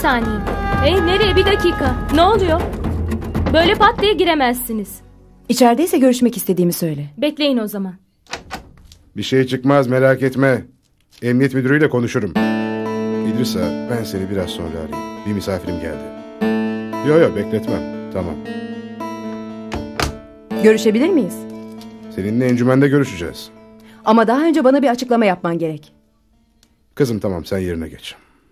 saniye. Hey, nereye? Bir dakika. Ne oluyor? Böyle pat diye giremezsiniz. İçerideyse görüşmek istediğimi söyle. Bekleyin o zaman. Bir şey çıkmaz, merak etme. Emniyet müdürüyle konuşurum. İdrisa, ben seni biraz sonra arayayım. Bir misafirim geldi. Yo bekletmem. Tamam. Görüşebilir miyiz? Seninle encümende görüşeceğiz. Ama daha önce bana bir açıklama yapman gerek. Kızım tamam, sen yerine geç.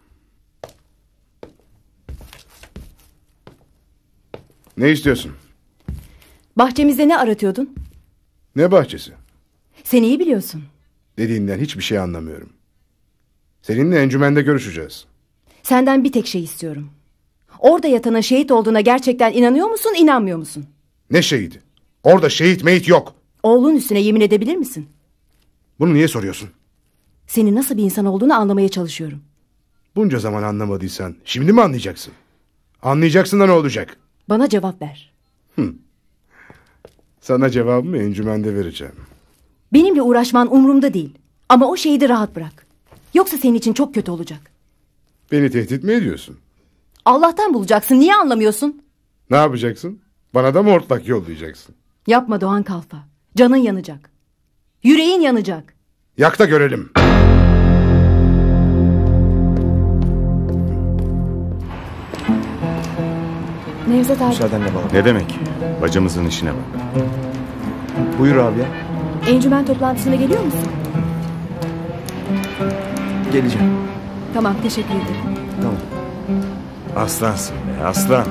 Ne istiyorsun? Bahçemizde ne aratıyordun? Ne bahçesi? Sen iyi biliyorsun. Dediğinden hiçbir şey anlamıyorum. Seninle encümende görüşeceğiz. Senden bir tek şey istiyorum. Orada yatanın şehit olduğuna gerçekten inanıyor musun, inanmıyor musun? Ne şehidi? Orada şehit meyit yok. Oğlun üstüne yemin edebilir misin? Bunu niye soruyorsun? Senin nasıl bir insan olduğunu anlamaya çalışıyorum. Bunca zaman anlamadıysan şimdi mi anlayacaksın? Anlayacaksın da ne olacak? Bana cevap ver. Sana cevabımı encümende vereceğim. Benimle uğraşman umurumda değil. Ama o şehidi rahat bırak. Yoksa senin için çok kötü olacak. Beni tehdit mi ediyorsun? Allah'tan bulacaksın. Niye anlamıyorsun? Ne yapacaksın? Bana da mı ortak yollayacaksın? Yapma Doğan Kalfa. Canın yanacak. Yüreğin yanacak. Yak da görelim. Nevzat abi. Müsaadenle baba. Ne demek? Bacımızın işine bak. Buyur abi ya. Encümen toplantısına geliyor musun? Geleceğim. Tamam, teşekkür ederim. Tamam. Aslansın be, aslan.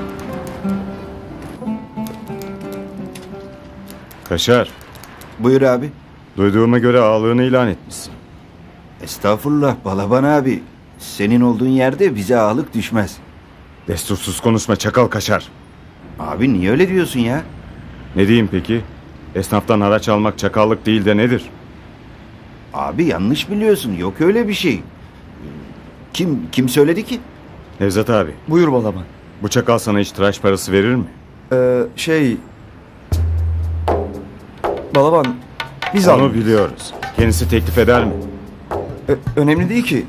Kaşar, Buyur abi. duyduğuma göre ağalığını ilan etmişsin. Estağfurullah Balaban abi. Senin olduğun yerde bize ağalık düşmez. Destursuz konuşma çakal Kaşar. Abi niye öyle diyorsun ya? Ne diyeyim peki? Esnaftan haraç almak çakallık değil de nedir? Abi yanlış biliyorsun. Yok öyle bir şey. Kim söyledi ki? Nevzat abi, Buyur Balaban. bu çakal sana hiç tıraş parası verir mi? Balaban biz Onu almıyoruz. biliyoruz. Kendisi teklif eder mi? Önemli değil ki.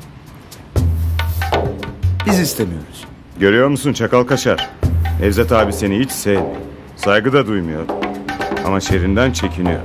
Biz istemiyoruz. Görüyor musun çakal Kaşar? Nevzat abi seni hiç sevmiyor. Saygı da duymuyor. Ama şerinden çekiniyor.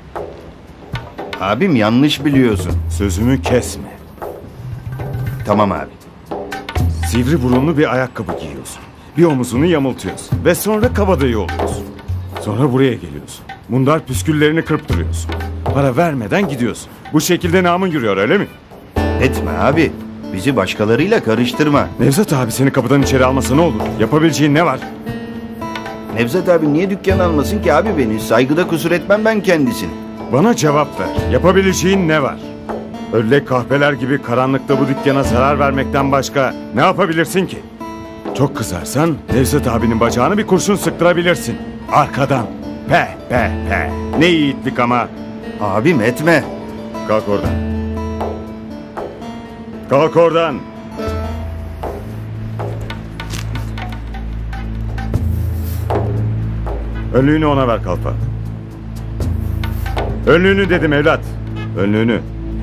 Abim yanlış biliyorsun. Sözümü kesme. Tamam abi. Sivri burunlu bir ayakkabı giyiyorsun. Bir omuzunu yamultuyorsun. Ve sonra kabadayı oluyorsun. Sonra buraya geliyorsun. Mundar püsküllerini kırptırıyorsun. Para vermeden gidiyorsun. Bu şekilde namın yürüyor öyle mi? Etme abi. Bizi başkalarıyla karıştırma. Nevzat abi seni kapıdan içeri almasa ne olur? Yapabileceğin ne var? Nevzat abi niye dükkan almasın ki abi beni? Saygıda kusur etmem ben kendisini. Bana cevap ver. Yapabileceğin ne var? Öyle kahpeler gibi karanlıkta bu dükkana zarar vermekten başka ne yapabilirsin ki? Çok kızarsan Nevzat abinin bacağını bir kurşun sıktırabilirsin. Arkadan. Pe pe pe. Ne yiğitlik ama. Abim etme. Kalk oradan. Kalk oradan. Önlüğünü ona ver Kalfa. Önlüğünü dedim evlat. Önlüğünü.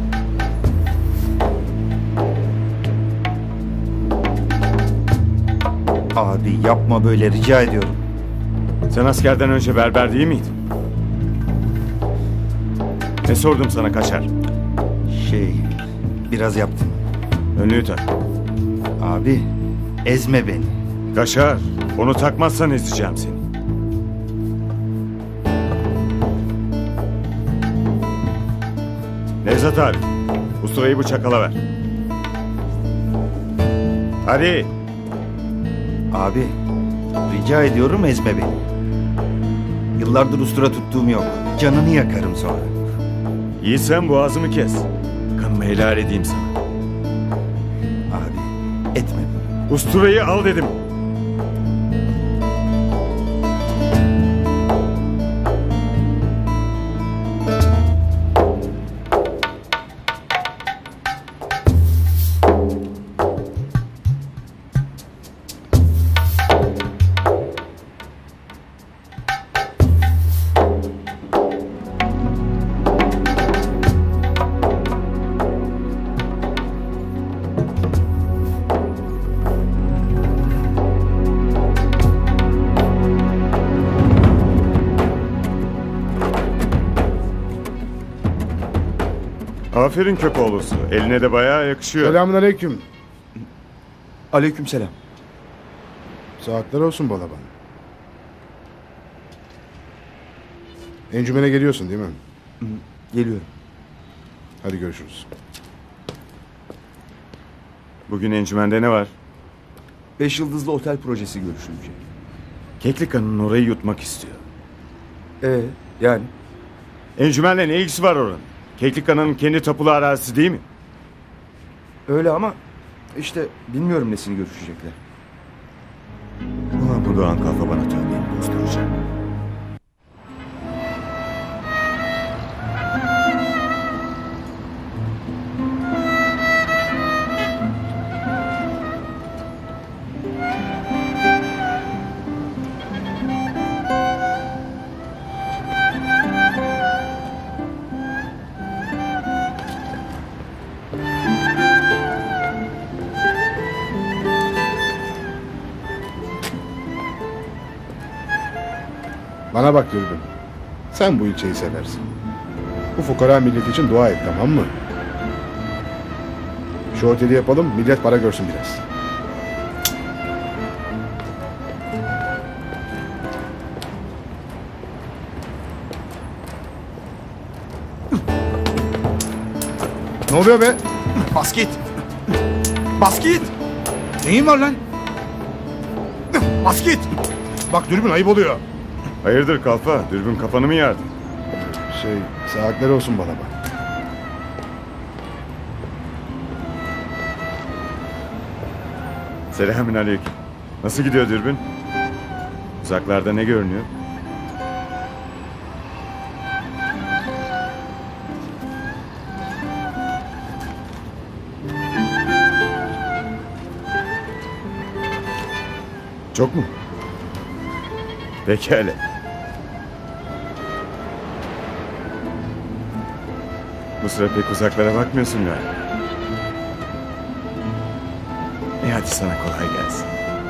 Abi yapma böyle rica ediyorum. Sen askerden önce berber değil miydin? Ne sordum sana Kaşar? Biraz yaptım. Önlüğü tak. Abi ezme beni. Kaşar, onu takmazsan ezeceğim seni. Nevzat abi, usturayı bu çakala ver. Hadi. Abi rica ediyorum ezme beni. Yıllardır ustura tuttuğum yok. Canını yakarım sonra. İyi sen boğazımı kes. Kanımı helal edeyim sana. Abi etme. Usturayı al dedim. Aferin Köpoğlu'su. Eline de bayağı yakışıyor. Selamünaleyküm. Aleykümselam. Saatler olsun balaban. Encümene geliyorsun değil mi? Geliyorum. Hadi görüşürüz. Bugün encümende ne var? 5 yıldızlı otel projesi görüşülecek. Keklika'nın orayı yutmak istiyor. Yani? Encümenle ne ilgisi var oranın? Keklika'nın kendi tapulu arazisi değil mi? Öyle ama işte bilmiyorum nesini görüşecekler. Ulan bu Doğan kafa bana tövbeyi bozduracak. Bana bak Dürbün. Sen bu ilçeyi seversin. Bu fukara milleti için dua et, tamam mı? Şu oteli yapalım, millet para görsün biraz. Ne oluyor be? Bas git. Bas git. Neyin var lan? Bas git. Bak Dürbün, ayıp oluyor. Hayırdır kalfa? Dürbün kafanı mı yardı? Saatler olsun bana bak. Selamünaleyküm. Nasıl gidiyor dürbün? Uzaklarda ne görünüyor? Çok mu? Pekala. Bu sıra pek uzaklara bakmıyorsun galiba. Hadi sana kolay gelsin.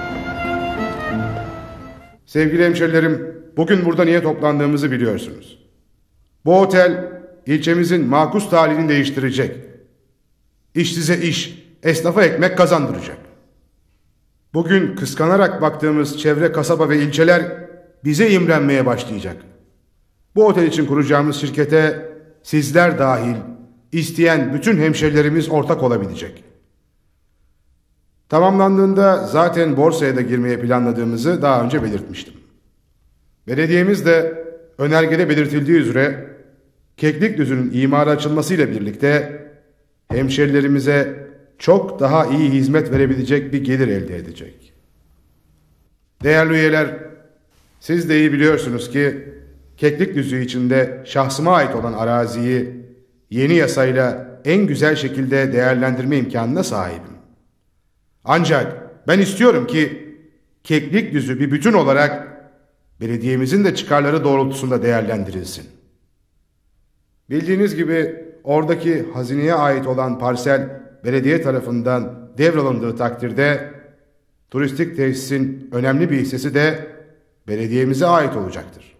Sevgili hemşerilerim, bugün burada niye toplandığımızı biliyorsunuz. Bu otel ilçemizin makus talihini değiştirecek. İş size iş, esnafa ekmek kazandıracak. Bugün kıskanarak baktığımız çevre kasaba ve ilçeler bize imrenmeye başlayacak. Bu otel için kuracağımız şirkete sizler dahil isteyen bütün hemşerilerimiz ortak olabilecek. Tamamlandığında zaten borsaya da girmeye planladığımızı daha önce belirtmiştim. Belediyemiz de önergede belirtildiği üzere Keklikdüzü'nün imara açılmasıyla birlikte hemşerilerimize çok daha iyi hizmet verebilecek bir gelir elde edecek. Değerli üyeler, siz de iyi biliyorsunuz ki Keklikdüzü içinde şahsıma ait olan araziyi yeni yasayla en güzel şekilde değerlendirme imkanına sahibim. Ancak ben istiyorum ki Keklikdüzü bir bütün olarak belediyemizin de çıkarları doğrultusunda değerlendirilsin. Bildiğiniz gibi oradaki hazineye ait olan parsel belediye tarafından devralındığı takdirde turistik tesisin önemli bir hissesi de belediyemize ait olacaktır.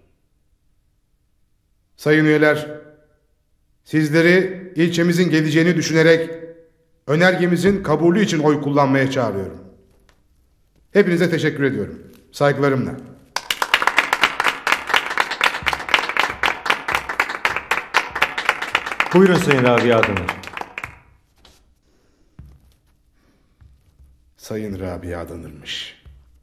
Sayın üyeler, sizleri ilçemizin geleceğini düşünerek önergemizin kabulü için oy kullanmaya çağırıyorum. Hepinize teşekkür ediyorum. Saygılarımla. Buyurun Sayın Rabia Adınır. Sayın Rabia Adanır'mış.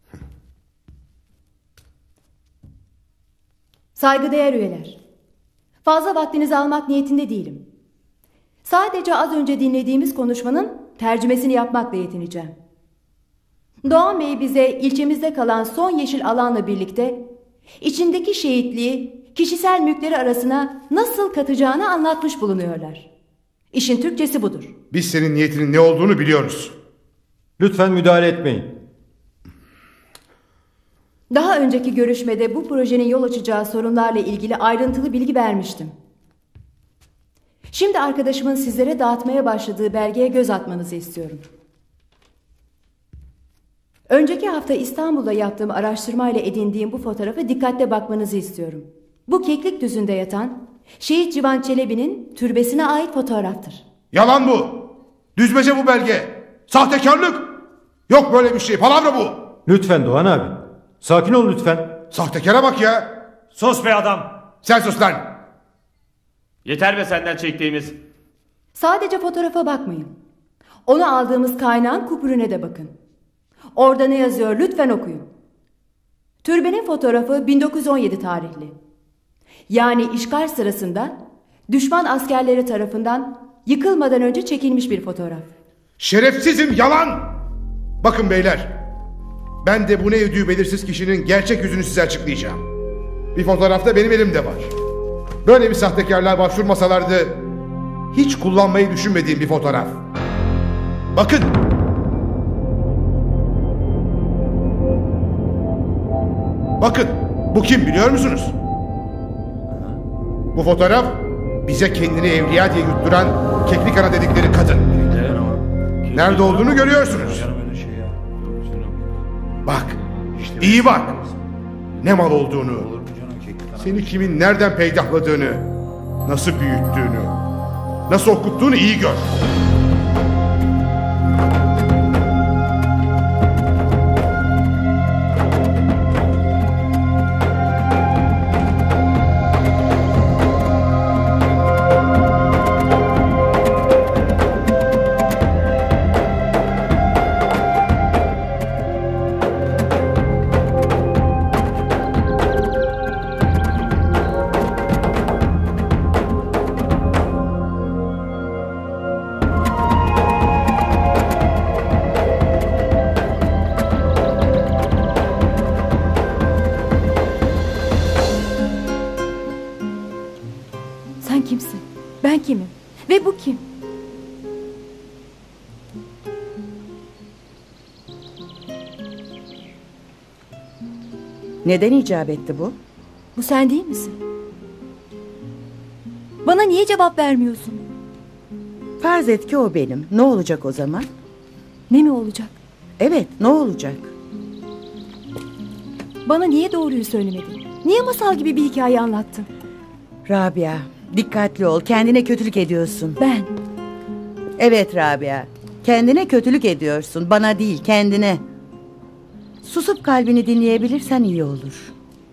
Saygıdeğer üyeler, fazla vaktinizi almak niyetinde değilim. Sadece az önce dinlediğimiz konuşmanın tercümesini yapmakla yetineceğim. Doğan Bey bize ilçemizde kalan son yeşil alanla birlikte içindeki şehitliği kişisel mülkleri arasına nasıl katacağını anlatmış bulunuyorlar. İşin Türkçesi budur. Biz senin niyetinin ne olduğunu biliyoruz. Lütfen müdahale etmeyin. Daha önceki görüşmede bu projenin yol açacağı sorunlarla ilgili ayrıntılı bilgi vermiştim. Şimdi arkadaşımın sizlere dağıtmaya başladığı belgeye göz atmanızı istiyorum. Önceki hafta İstanbul'da yaptığım araştırmayla edindiğim bu fotoğrafa dikkatle bakmanızı istiyorum. Bu Keklikdüzü'nde yatan Şehit Civan Çelebi'nin türbesine ait fotoğraftır. Yalan bu. Düzmece bu belge. Sahtekarlık. Yok böyle bir şey. Palavra bu. Lütfen Doğan abi. Sakin ol lütfen. Sahtekara bak ya. Sus be adam. Sen sus lan. Yeter be senden çektiğimiz. Sadece fotoğrafa bakmayın. Onu aldığımız kaynağın kupürüne de bakın. Orada ne yazıyor lütfen okuyun. Türbenin fotoğrafı 1917 tarihli. Yani işgal sırasında düşman askerleri tarafından yıkılmadan önce çekilmiş bir fotoğraf. Şerefsizim, yalan. Bakın beyler. Ben de bu ne ödüğü belirsiz kişinin gerçek yüzünü size açıklayacağım. Bir fotoğrafta benim elimde var. Böyle bir sahtekarlığa başvurmasalardı hiç kullanmayı düşünmediğim bir fotoğraf. Bakın. Bakın. Bu kim biliyor musunuz? Bu fotoğraf bize kendini evliya diye yutturan Keklik Ana dedikleri kadın. Nerede olduğunu görüyorsunuz. Bak. İyi bak. Ne mal olduğunu. Seni kimin nereden peydahladığını. Nasıl büyüttüğünü. Nasıl okuttuğunu iyi gör. Sen kimsin? Ben kimim? Ve bu kim? Neden icap etti bu? Bu sen değil misin? Bana niye cevap vermiyorsun? Farz et ki o benim. Ne olacak o zaman? Ne mi olacak? Evet, ne olacak? Bana niye doğruyu söylemedin? Niye masal gibi bir hikaye anlattın? Rabia, dikkatli ol. Kendine kötülük ediyorsun. Ben. Evet Rabia. Kendine kötülük ediyorsun. Bana değil, kendine. Susup kalbini dinleyebilirsen iyi olur.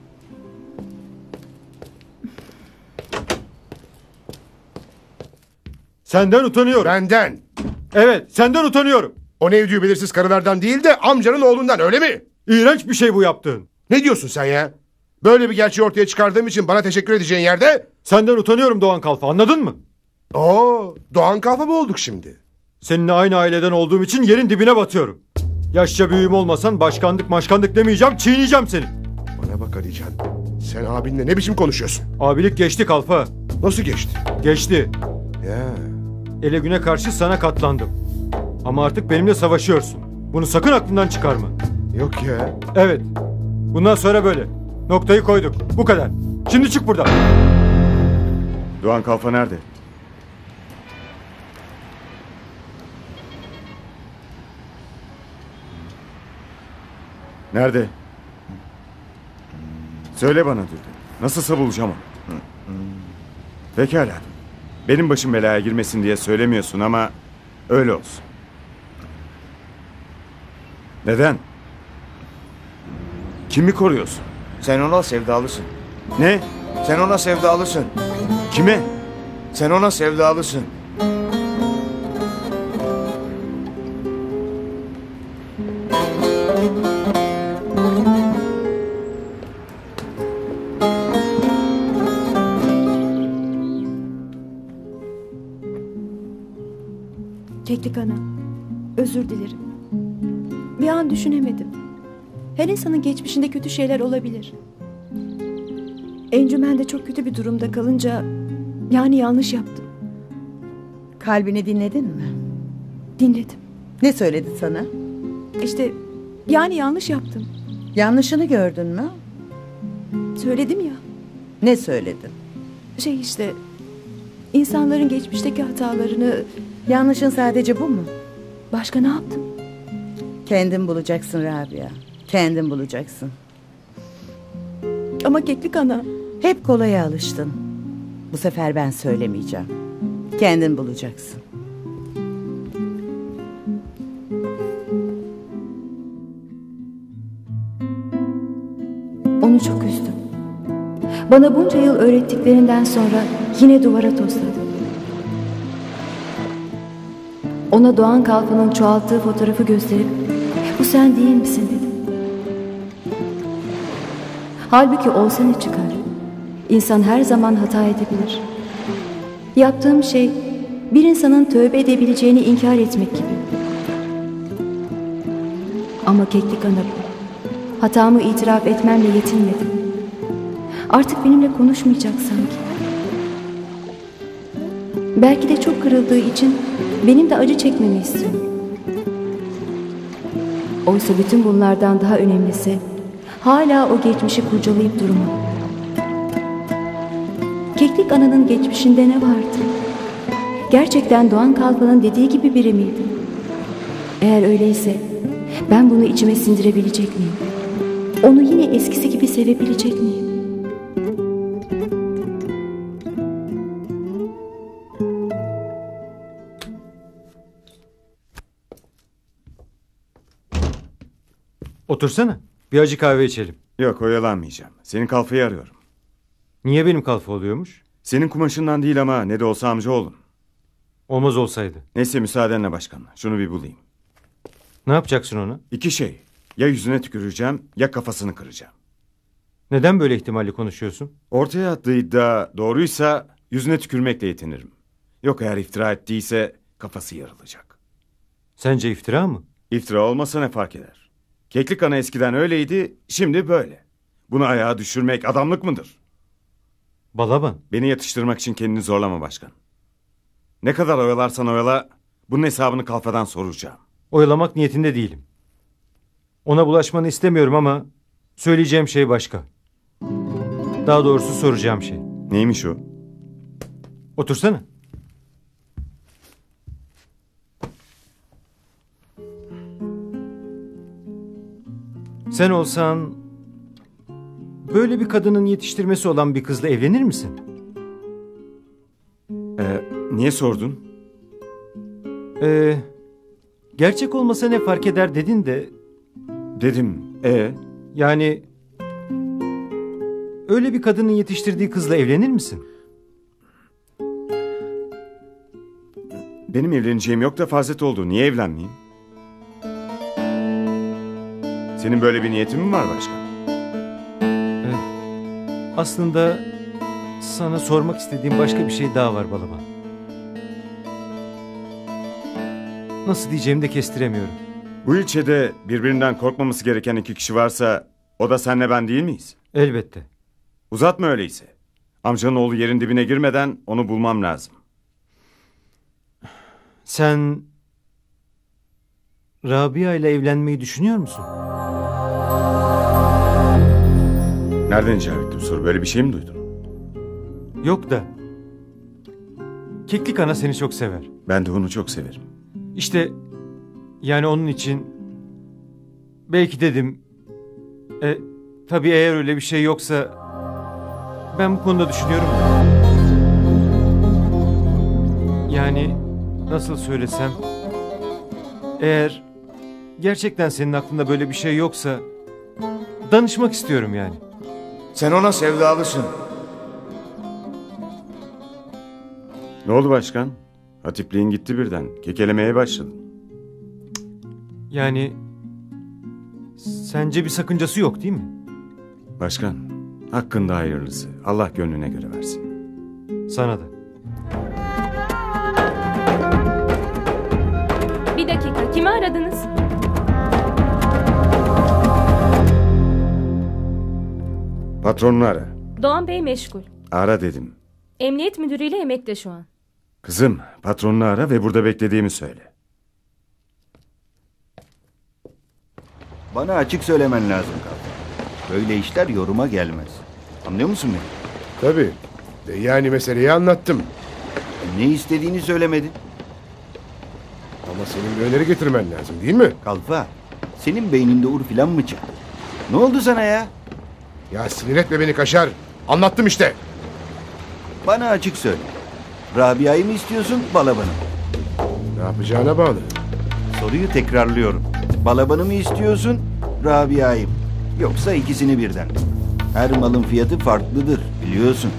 Senden utanıyorum. Benden. Evet, senden utanıyorum. O ne ödüğü belirsiz karılardan değil de amcanın oğlundan, öyle mi? İğrenç bir şey bu yaptığın. Ne diyorsun sen ya? Böyle bir gerçeği ortaya çıkardığım için bana teşekkür edeceğin yerde... Senden utanıyorum Doğan Kalfa, anladın mı? Oo, Doğan Kalfa mı olduk şimdi? Seninle aynı aileden olduğum için yerin dibine batıyorum. Yaşça büyüğüm olmasan başkanlık demeyeceğim, çiğneyeceğim seni. Bana bak Alican. Sen abinle ne biçim konuşuyorsun? Abilik geçti Kalfa. Nasıl geçti? Geçti. Ya. Ele güne karşı sana katlandım. Ama artık benimle savaşıyorsun. Bunu sakın aklından çıkarma. Yok ya. Evet. Bundan sonra böyle. Noktayı koyduk. Bu kadar. Şimdi çık buradan. Doğan Kalfa nerede? Nerede? Söyle bana Dürde. Nasılsa bulacağım onu. Pekala. Benim başım belaya girmesin diye söylemiyorsun ama öyle olsun. Neden? Kimi koruyorsun? Sen ona sevdalısın. Ne? Sen ona sevdalısın. Kime? Sen ona sevdalısın. Keklik Ana, özür dilerim. Bir an düşünemedim. Her insanın geçmişinde kötü şeyler olabilir. Encümen de çok kötü bir durumda kalınca yani yanlış yaptım. Kalbini dinledin mi? Dinledim. Ne söyledi sana? İşte yani yanlış yaptım. Yanlışını gördün mü? Söyledim ya. Ne söyledin? Şey işte insanların geçmişteki hatalarını... Yanlışın sadece bu mu? Başka ne yaptım? Kendin bulacaksın Rabia. Kendin bulacaksın. Ama Keklik Ana... Hep kolaya alıştın. Bu sefer ben söylemeyeceğim. Kendin bulacaksın. Onu çok üzdüm. Bana bunca yıl öğrettiklerinden sonra yine duvara tosladı. Ona Doğan Kalfa'nın çoğalttığı fotoğrafı gösterip "Bu sen değil misin?" dedim. Halbuki olsa ne çıkar? İnsan her zaman hata edebilir. Yaptığım şey bir insanın tövbe edebileceğini inkar etmek gibi. Ama Keklik Ana hatamı itiraf etmemle yetinmedi. Artık benimle konuşmayacak sanki. Belki de çok kırıldığı için benim de acı çekmemi istiyor. Oysa bütün bunlardan daha önemlisi hala o geçmişi kurcalayıp durma. Keklik Ana'nın geçmişinde ne vardı? Gerçekten Doğan Kalfa'nın dediği gibi biri miydi? Eğer öyleyse ben bunu içime sindirebilecek miyim? Onu yine eskisi gibi sevebilecek miyim? Otursana. Bir acı kahve içelim. Yok, oyalanmayacağım. Senin Kalfa'yı arıyorum. Niye benim Kalfa oluyormuş? Senin kumaşından değil ama ne de olsa amcaoğlun. Olmaz olsaydı. Neyse, müsaadenle başkan. Şunu bir bulayım. Ne yapacaksın ona? 2 şey. Ya yüzüne tüküreceğim ya kafasını kıracağım. Neden böyle ihtimalli konuşuyorsun? Ortaya attığı iddia doğruysa yüzüne tükürmekle yetinirim. Yok, eğer iftira ettiyse kafası yarılacak. Sence iftira mı? İftira olmasa ne fark eder? Keklik Ana eskiden öyleydi, şimdi böyle. Bunu ayağa düşürmek adamlık mıdır? Balaban. Beni yatıştırmak için kendini zorlama başkan. Ne kadar oyalarsan oyala, bunun hesabını Kalfa'dan soracağım. Oyalamak niyetinde değilim. Ona bulaşmanı istemiyorum ama söyleyeceğim şey başka. Daha doğrusu soracağım şey. Neymiş o? Otursana. Sen olsan böyle bir kadının yetiştirmesi olan bir kızla evlenir misin? Niye sordun? Gerçek olmasa ne fark eder dedin de. Dedim. Yani öyle bir kadının yetiştirdiği kızla evlenir misin? Benim evleneceğim yok da Fazlet oldu. Niye evlenmeyeyim? Senin böyle bir niyetin mi var başkan? Aslında sana sormak istediğim başka bir şey daha var Balaban. Nasıl diyeceğimi de kestiremiyorum. Bu ilçede birbirinden korkmaması gereken 2 kişi varsa o da senle ben değil miyiz? Elbette. Uzatma öyleyse. Amcanın oğlu yerin dibine girmeden onu bulmam lazım. Sen Rabia ile evlenmeyi düşünüyor musun? Nereden icap etti bu soru? Böyle bir şey mi duydun? Yok da Keklik Ana seni çok sever. Ben de onu çok severim. İşte yani onun için belki dedim. Tabii eğer öyle bir şey yoksa ben bu konuda düşünüyorum. Yani nasıl söylesem, eğer gerçekten senin aklında böyle bir şey yoksa danışmak istiyorum yani. Sen ona sevdalısın. Ne oldu başkan? Hatipliğin gitti birden. Kekelemeye başladın. Yani sence bir sakıncası yok değil mi? Başkan, hakkında hayırlısı. Allah gönlüne göre versin. Sana da. Bir dakika, kimi aradınız? Patronunu ara. Doğan Bey meşgul. Ara dedim. Emniyet müdürüyle emekte şu an. Kızım, patronunu ara ve burada beklediğimi söyle. Bana açık söylemen lazım Kalfa. Böyle işler yoruma gelmez. Anlıyor musun beni? Tabii. Yani meseleyi anlattım. Ne istediğini söylemedin. Ama senin bir öneri getirmen lazım değil mi? Kalfa, senin beyninde ur filan mı çıktı? Ne oldu sana ya? Ya sinir etme beni Kaşar. Anlattım işte. Bana açık söyle. Rabia'yı mı istiyorsun, Balaban'ı mı? Ne yapacağına bağlı. Soruyu tekrarlıyorum. Balaban'ı mı istiyorsun, Rabia'yı mı? Yoksa ikisini birden. Her malın fiyatı farklıdır, biliyorsun.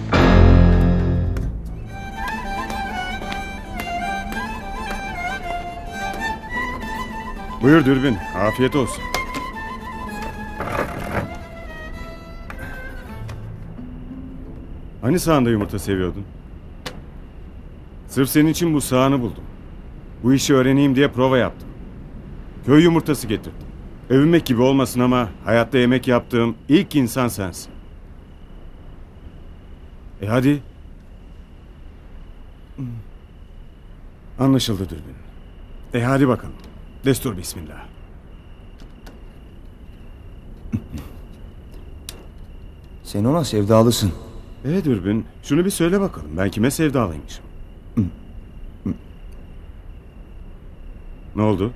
Buyur Dürbün, afiyet olsun. Hani sağında yumurta seviyordun? Sırf senin için bu sağını buldum. Bu işi öğreneyim diye prova yaptım. Köy yumurtası getirdim. Övünmek gibi olmasın ama hayatta yemek yaptığım ilk insan sensin. Hadi. Anlaşıldı Dürbün. Hadi bakalım. Destur bismillah. Sen ona sevdalısın. Dürbün, şunu bir söyle bakalım. Ben kime sevdalıymışım? Ne oldu?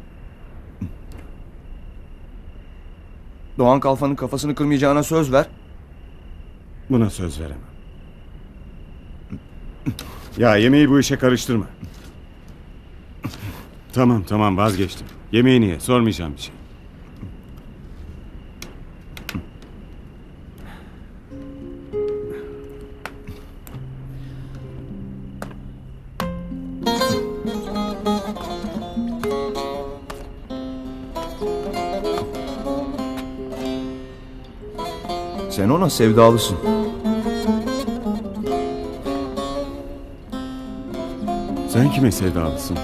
Doğan Kalfa'nın kafasını kırmayacağına söz ver. Buna söz veremem. Ya yemeği bu işe karıştırma. Tamam vazgeçtim. Yemeğini ye, sormayacağım bir şey. Sen ona sevdalısın. Sen kime sevdalısın?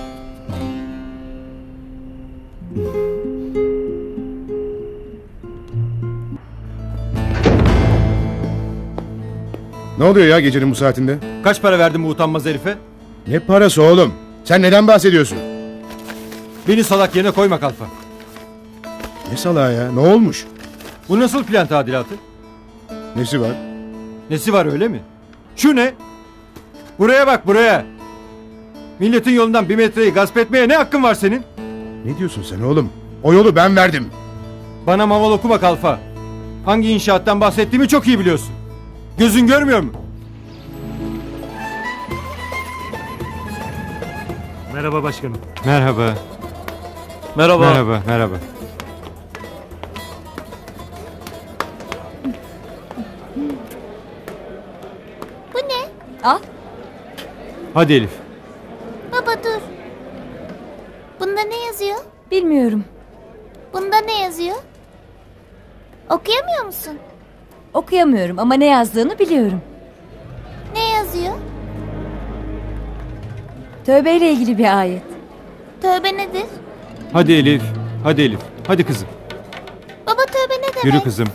Ne oluyor ya gecenin bu saatinde? Kaç para verdin bu utanmaz herife? Ne parası oğlum? Sen neden bahsediyorsun? Beni salak yerine koyma Kalfa. Ne salağı ya? Ne olmuş? Bu nasıl plan tadilatı? Nesi var? Nesi var öyle mi? Şu ne? Buraya bak buraya. Milletin yolundan 1 metreyi gasp etmeye ne hakkın var senin? Ne diyorsun sen oğlum? O yolu ben verdim. Bana maval okuma Kalfa. Hangi inşaattan bahsettiğimi çok iyi biliyorsun. Gözün görmüyor mu? Merhaba başkanım. Merhaba. Merhaba. Merhaba. Bu ne? Al. Hadi Elif. Baba dur. Bunda ne yazıyor? Bilmiyorum. Bunda ne yazıyor? Okuyamıyor musun? Okuyamıyorum ama ne yazdığını biliyorum. Ne yazıyor? Tövbeyle ilgili bir ayet. Tövbe nedir? Hadi Elif. Hadi Elif. Hadi kızım. Baba tövbe ne demek? Yürü kızım.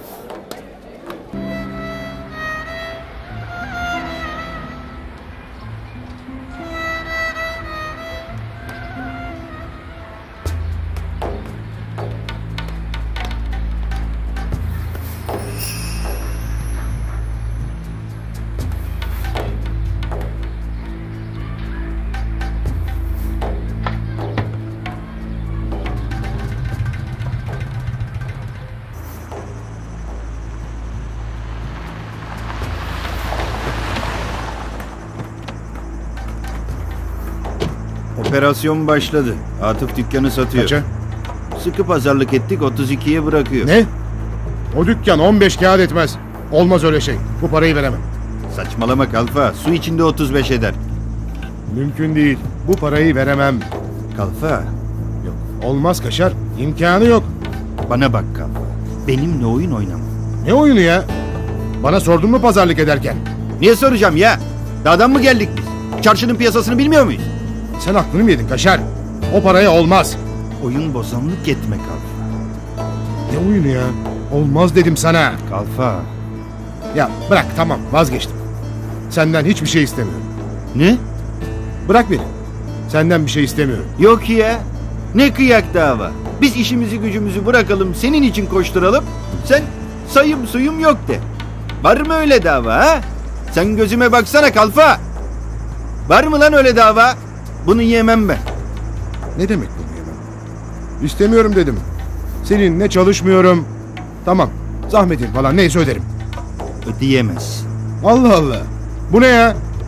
Operasyon başladı. Atıf dükkanı satıyor. Kaça? Sıkı pazarlık ettik, 32'ye bırakıyor. Ne? O dükkan 15 kağıt etmez. Olmaz öyle şey. Bu parayı veremem. Saçmalama Kalfa. Su içinde 35 eder. Mümkün değil. Bu parayı veremem. Kalfa, Yok. Olmaz Kaşar. İmkanı yok. bana bak Kalfa. Benimle oyun oynama. Ne oyunu ya? Bana sordun mu pazarlık ederken? Niye soracağım ya? Dağdan mı geldik biz? Çarşının piyasasını bilmiyor muyuz? Sen aklını mı yedin Kaşar? O paraya olmaz. Oyun bozanlık etme Kalfa. Ne oyunu ya? Olmaz dedim sana. Kalfa. Ya bırak tamam vazgeçtim. Senden hiçbir şey istemiyorum. Ne? Bırak beni. Senden bir şey istemiyorum. Yok ya. Ne kıyak dava. Biz işimizi gücümüzü bırakalım, senin için koşturalım. Sen sayım suyum yok de. Var mı öyle dava ha? Sen gözüme baksana Kalfa. Var mı lan öyle dava? Bunu yemem ben. Ne demek bunu yemem? İstemiyorum dedim. Seninle çalışmıyorum. Tamam. Zahmetin falan neyse öderim. Ödeyemez. Allah Allah. Bu ne ya?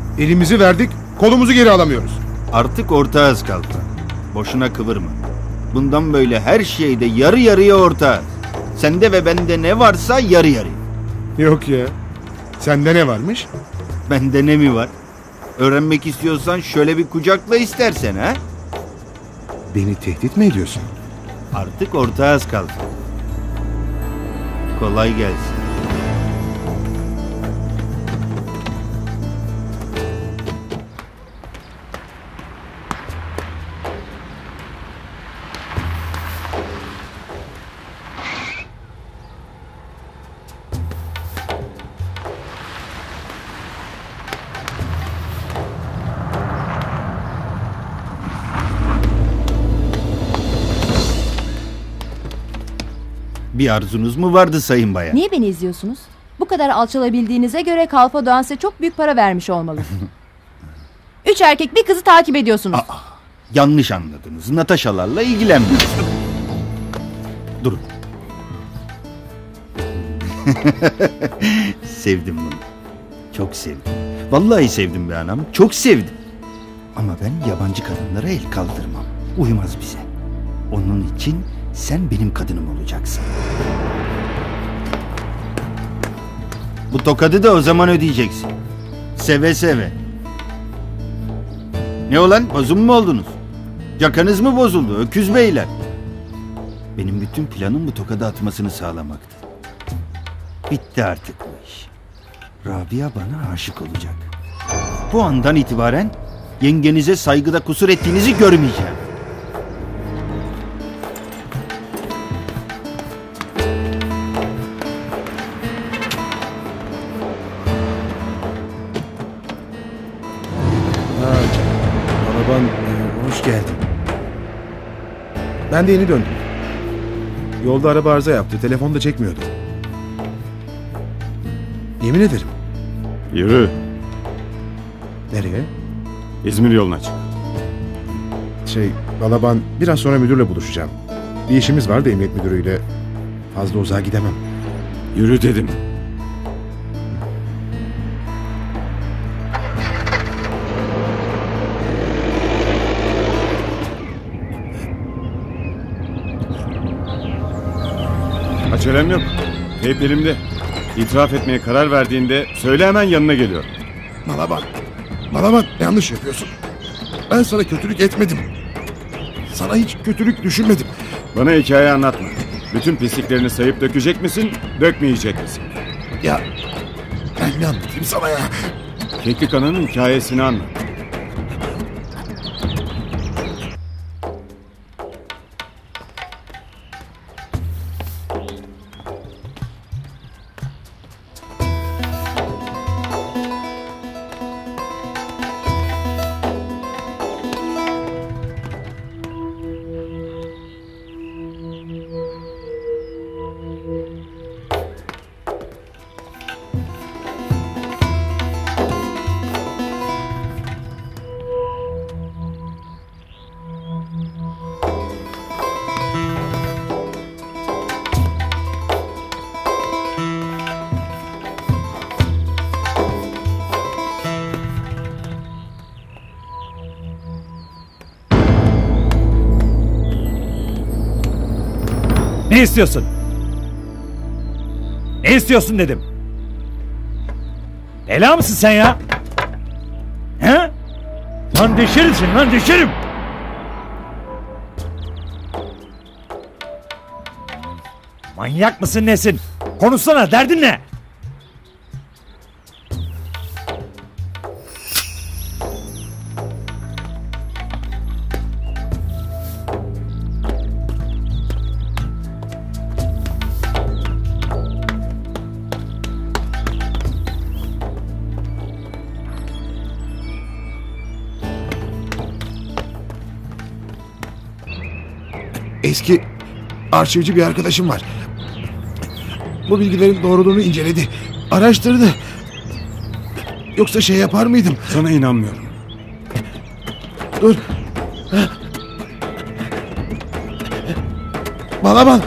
Elimizi verdik, kolumuzu geri alamıyoruz. Artık ortağız Kalfa. Boşuna kıvırma. Bundan böyle her şeyde yarı yarıya ortağız. Sende ve bende ne varsa yarı yarıya. Yok ya. Sende ne varmış? Bende ne mi var? Öğrenmek istiyorsan şöyle bir kucakla istersen ha? Beni tehdit mi ediyorsun? Artık ortağız Kalfa. Kolay gelsin. Bir arzunuz mu vardı sayın bayan? Niye beni izliyorsunuz? Bu kadar alçalabildiğinize göre Kalfa Doğan size çok büyük para vermiş olmalı. 3 erkek bir kızı takip ediyorsunuz. Yanlış anladınız. Natasha'larla ilgilenmiyorsunuz. Durun. Sevdim bunu. Çok sevdim. Vallahi sevdim be anam. Çok sevdim. Ama ben yabancı kadınlara el kaldırmam. Uymaz bize. Onun için sen benim kadınım olacaksın. Bu tokadı da o zaman ödeyeceksin. Seve seve. Ne olan? Bozun mu oldunuz? Yakanız mı bozuldu öküz beyler? Benim bütün planım bu tokadı atmasını sağlamaktı. Bitti artık bu iş. Rabia bana aşık olacak. Bu andan itibaren yengenize saygıda kusur ettiğinizi görmeyeceğim. Balaban, hoş geldin. Ben de yeni döndüm. Yolda araba arıza yaptı. Telefon da çekmiyordu. Yemin ederim. Yürü. Nereye? İzmir yoluna çık. Balaban, biraz sonra müdürle buluşacağım. Bir işimiz var da emniyet müdürüyle. Fazla uzağa gidemem. Yürü dedim. Acelem yok. Teyp elimde. İtiraf etmeye karar verdiğinde söyle, hemen yanına geliyorum. Balaban, yanlış yapıyorsun. Ben sana kötülük etmedim. Sana hiç kötülük düşünmedim. Bana hikaye anlatma. Bütün pisliklerini sayıp dökecek misin, dökmeyecek misin? Ya, ben ne anlatayım sana ya? Keklik Ana'nın hikayesini anlat. Ne istiyorsun? Ne istiyorsun dedim. Bela mısın sen ya? He? Lan deşerim seni, lan deşerim. Manyak mısın nesin? Konuşsana, derdin ne? Eski arşivci bir arkadaşım var. Bu bilgilerin doğruluğunu inceledi. Araştırdı. Yoksa şey yapar mıydım? Sana inanmıyorum. Dur. Balaban.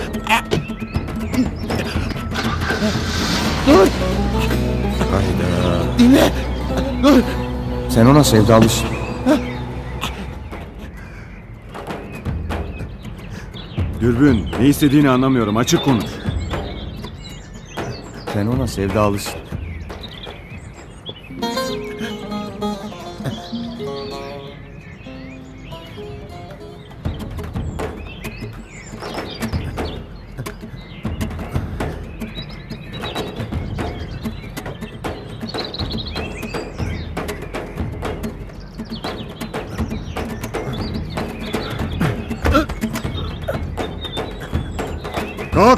Dur. Hayda. Dinle. Dur. Sen ona sevdalısın. Dürbün, ne istediğini anlamıyorum. Açık konuş. Sen ona sevdalısın. Kalk!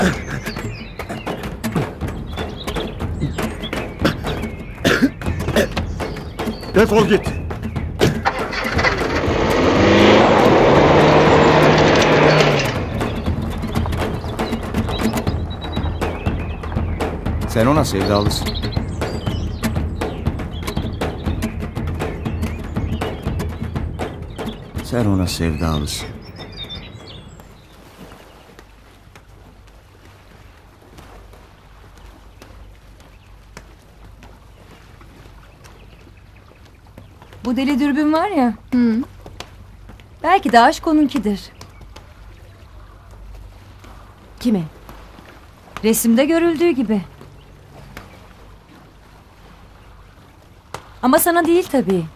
Defol git. Sen ona sevdalısın. Sen ona sevdalısın. Bu deli dürbün var ya. Belki de aşk onunkidir. Kime? Resimde görüldüğü gibi. Ama sana değil tabii.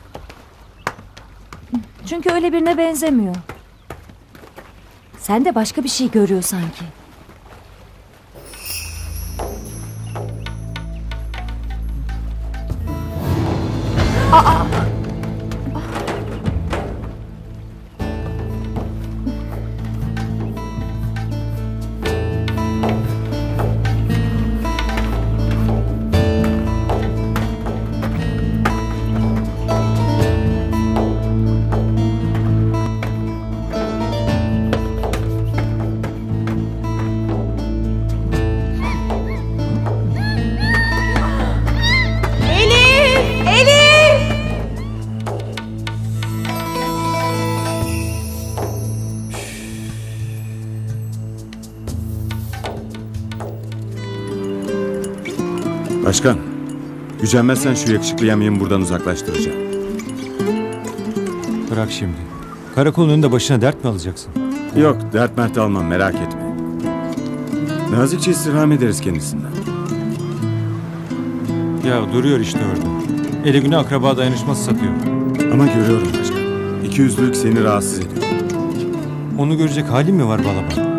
Çünkü öyle birine benzemiyor. Sen de başka bir şey görüyor sanki. Başkan, gücenmezsen şu yakışıklı yamyamı buradan uzaklaştıracağım. Bırak şimdi. Karakolun önünde başına dert mi alacaksın? Yok, dert mert almam, merak etme. Nazikçe istirham ederiz kendisinden. Ya duruyor işte orada. Eli güne akraba dayanışması satıyor. Ama görüyorum başkan. İkiyüzlülük seni rahatsız ediyor. Onu görecek halim mi var Balaban?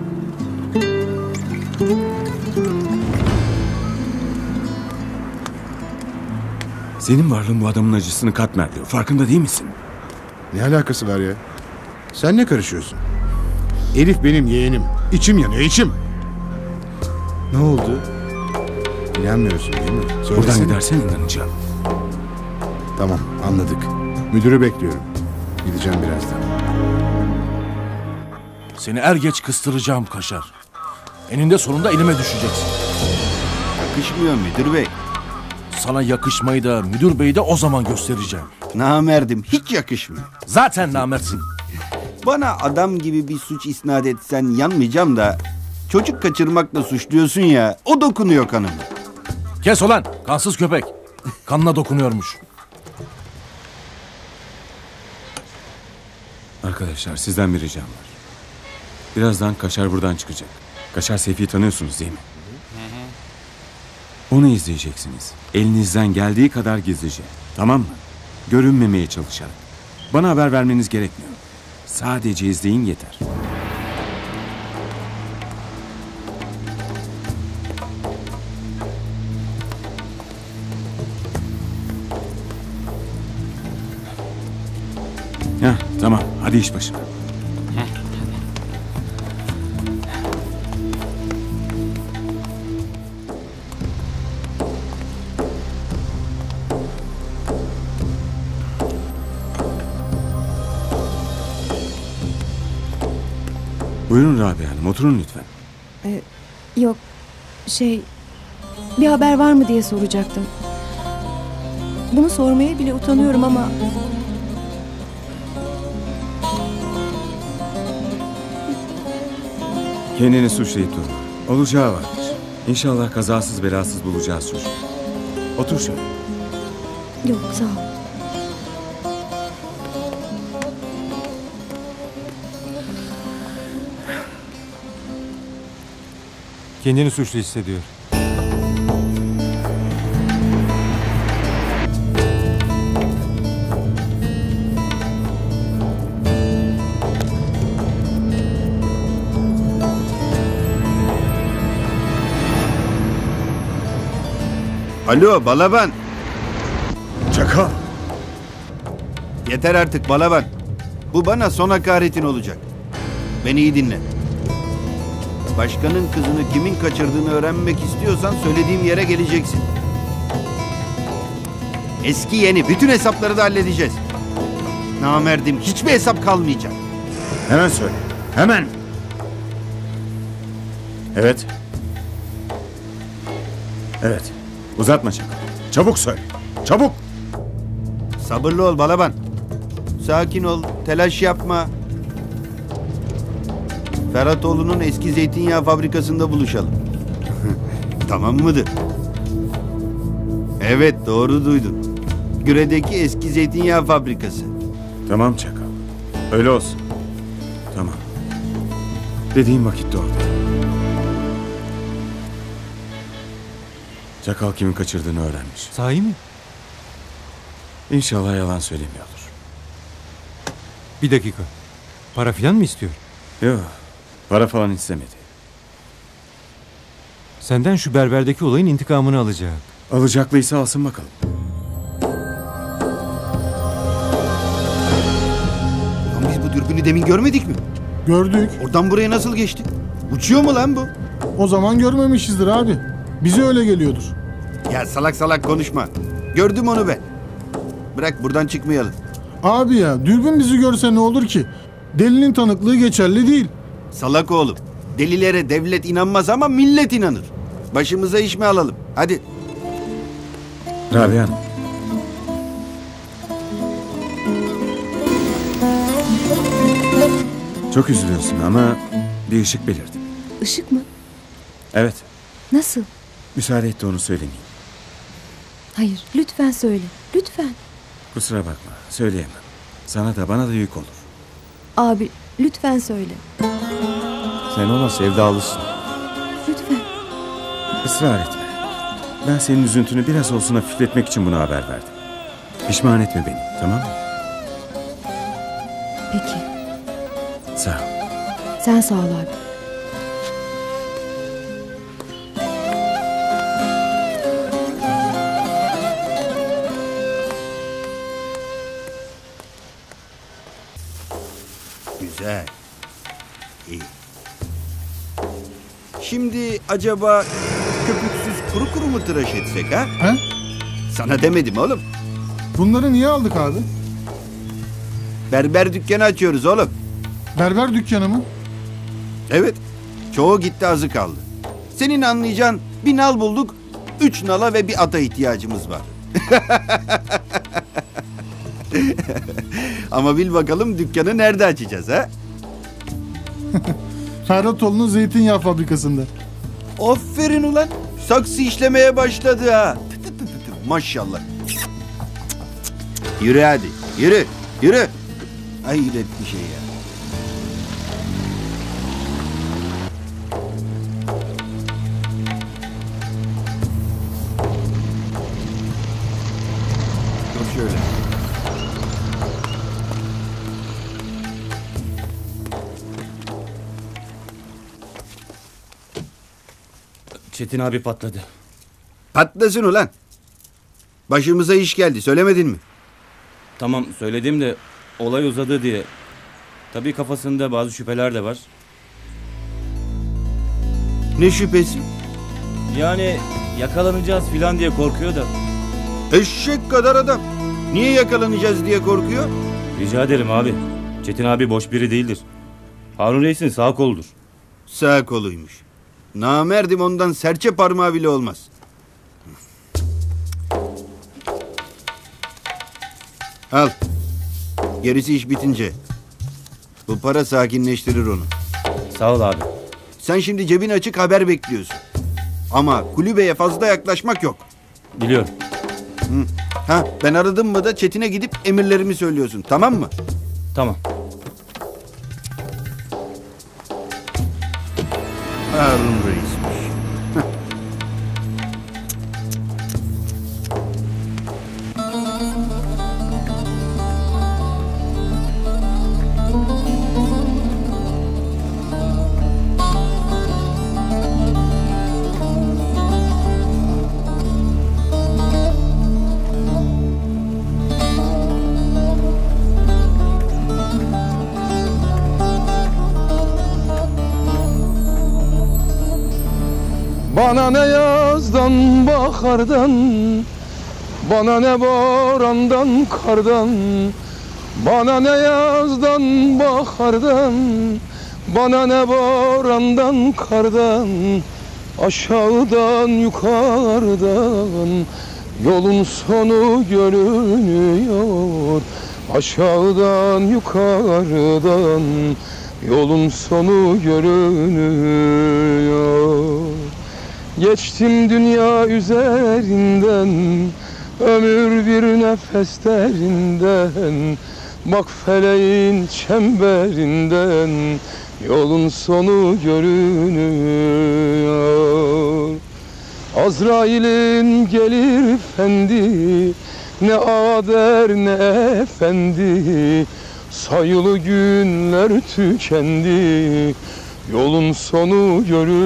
Senin varlığın bu adamın acısını katmer diyor. Farkında değil misin? Ne alakası var ya? Sen ne karışıyorsun? Elif benim yeğenim. İçim yanıyor, içim. Ne oldu? İnanmıyorsun değil mi? Söylesene. Buradan gidersen inanacağım. Tamam, anladık. Müdürü bekliyorum. Gideceğim birazdan. Seni er geç kıstıracağım Kaşar. Eninde sonunda elime düşeceksin. Yakışmıyor müdür bey. Sana yakışmayı da müdür beyi de o zaman göstereceğim. Namerdim, hiç yakışmıyor. Zaten namertsin. Bana adam gibi bir suç isnat etsen yanmayacağım da... Çocuk kaçırmakla suçluyorsun ya, o dokunuyor kanıma. Kes ulan, kansız köpek. Kanına dokunuyormuş. Arkadaşlar sizden bir ricam var. Birazdan Kaşar buradan çıkacak. Kaşar Seyfi'yi tanıyorsunuz değil mi? Onu izleyeceksiniz. Elinizden geldiği kadar gizlice. Tamam mı? Görünmemeye çalışarak. Bana haber vermeniz gerekmiyor. Sadece izleyin yeter. Heh, tamam. Hadi iş başına. Buyurun Rabia Hanım, oturun lütfen. Yok, bir haber var mı diye soracaktım. Bunu sormaya bile utanıyorum ama... Kendini suçlayıp durma. Olacağı vardır. İnşallah kazasız belasız bulacağız çocuğu. Otur şöyle. Yok, sağ ol. Kendini suçlu hissediyor. Alo Balaban. Çakal. Yeter artık Balaban. Bu bana son hakaretin olacak. Beni iyi dinle. Başkanın kızını kimin kaçırdığını öğrenmek istiyorsan söylediğim yere geleceksin. Eski yeni bütün hesapları da halledeceğiz. Namerdim hiçbir hesap kalmayacak. Hemen söyle. Hemen. Evet. Evet. Uzatma Çakal. Çabuk söyle. Çabuk. Sabırlı ol Balaban. Sakin ol. Telaş yapma. Ferhatoğlu'nun eski zeytinyağı fabrikasında buluşalım. Tamam mıdır? Evet doğru duydun. Güre'deki eski zeytinyağı fabrikası. Tamam Çakal. Öyle olsun. Tamam. Dediğim vakitte orada. Çakal kimin kaçırdığını öğrenmiş. Sahi mi? İnşallah yalan söylemiyordur. Bir dakika. Para filan mı istiyor? Yok. Para falan istemedi. Senden şu berberdeki olayın intikamını alacak. Alacaklıysa alsın bakalım. Lan biz bu dürbünü demin görmedik mi? Gördük. Oradan buraya nasıl geçti? Uçuyor mu lan bu? O zaman görmemişizdir abi. Bize öyle geliyordur. Ya salak salak konuşma. Gördüm onu ben. Bırak buradan çıkmayalım. Abi ya dürbün bizi görse ne olur ki? Delinin tanıklığı geçerli değil. Salak oğlum. Delilere devlet inanmaz ama millet inanır. Başımıza iş mi alalım? Hadi. Rabia Hanım. Çok üzülüyorsun ama bir ışık belirdi. Işık mı? Evet. Nasıl? Müsaade et de onu söylemeyeyim. Hayır, lütfen söyle. Lütfen. Kusura bakma, söyleyemem. Sana da bana da yük olur. Abi, lütfen söyle. Sen ona sevdalısın. Lütfen. Israr etme. Ben senin üzüntünü biraz olsun hafifletmek için buna haber verdim. Pişman etme beni, tamam mı? Peki. Sağ ol. Sen sağ ol abi. Güzel. İyi. Şimdi acaba köpüksüz kuru kuru mu tıraş etsek ha? He? Sana demedim oğlum. Bunları niye aldık abi? Berber dükkanı açıyoruz oğlum. Berber dükkanı mı? Evet. Çoğu gitti azı kaldı. Senin anlayacağın bir nal bulduk. 3 nala ve bir ata ihtiyacımız var. Ama bil bakalım dükkanı nerede açacağız ha? Ferhatoğlu'nun zeytinyağı fabrikasında. Aferin ulan. Saksı işlemeye başladı ha. Maşallah. Yürü hadi. Yürü. Yürü. Hayret bir şey ya. Dur şöyle. Çetin abi patladı. Patlasın ulan. Başımıza iş geldi. Söylemedin mi? Tamam söyledim de olay uzadı diye. Tabii kafasında bazı şüpheler de var. Ne şüphesi? Yani yakalanacağız filan diye korkuyor da. Eşek kadar adam. Niye yakalanacağız diye korkuyor? Rica ederim abi. Çetin abi boş biri değildir. Harun Reis'in sağ koludur. Sağ koluymuş. Namerdim ondan serçe parmağı bile olmaz. Al. Gerisi iş bitince. Bu para sakinleştirir onu. Sağ ol abi. Sen şimdi cebin açık haber bekliyorsun. Ama kulübeye fazla yaklaşmak yok. Biliyorum. Ha, ben aradım mı da Çetin'e gidip emirlerimi söylüyorsun. Tamam mı? Tamam. Harun Reis'miş. Bana ne yazdan bahardan, bana ne borandan kardan, bana ne yazdan bahardan, bana ne borandan kardan, aşağıdan yukarıdan yolun sonu görünüyor. Aşağıdan yukarıdan yolun sonu görünüyor. Geçtim dünya üzerinden, ömür bir nefes derinden. Bak feleğin çemberinden yolun sonu görünüyor. Azrail'in gelir fendi, ne ağa der ne efendi. Sayılı günler tükendi, yolun sonu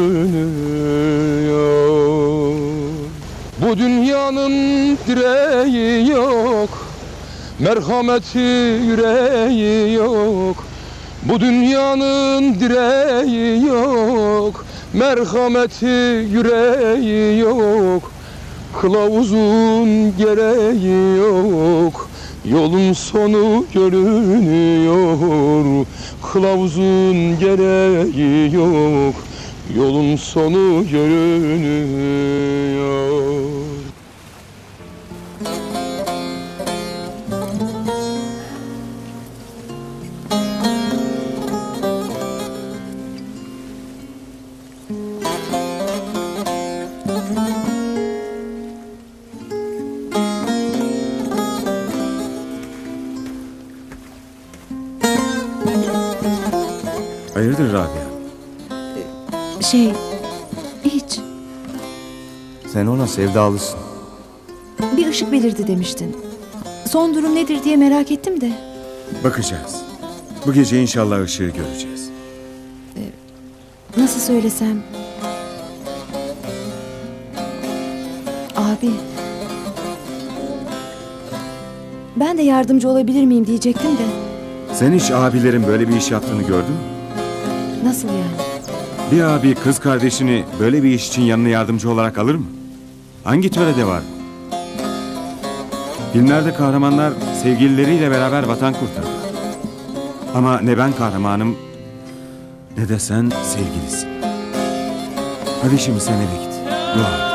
görünüyor. Bu dünyanın direği yok, merhameti yüreği yok. Bu dünyanın direği yok, merhameti yüreği yok. Kılavuzun gereği yok, yolun sonu görünüyor. Kılavuzun gereği yok, yolun sonu görünüyor. Hayırdır Rabia? Hiç. Sen ona sevdalısın. Bir ışık belirdi demiştin. Son durum nedir diye merak ettim de. Bakacağız. Bu gece inşallah ışığı göreceğiz. Nasıl söylesem? Abi. Ben de yardımcı olabilir miyim diyecektim de. Sen hiç abilerin böyle bir iş yaptığını gördün mü? Nasıl yani? Bir abi kız kardeşini böyle bir iş için yanına yardımcı olarak alır mı? Hangi törede var bu? Filmlerde kahramanlar sevgilileriyle beraber vatan kurtarır. Ama ne ben kahramanım ne de sen sevgilisin. Hadi şimdi sen eve git. Dua et.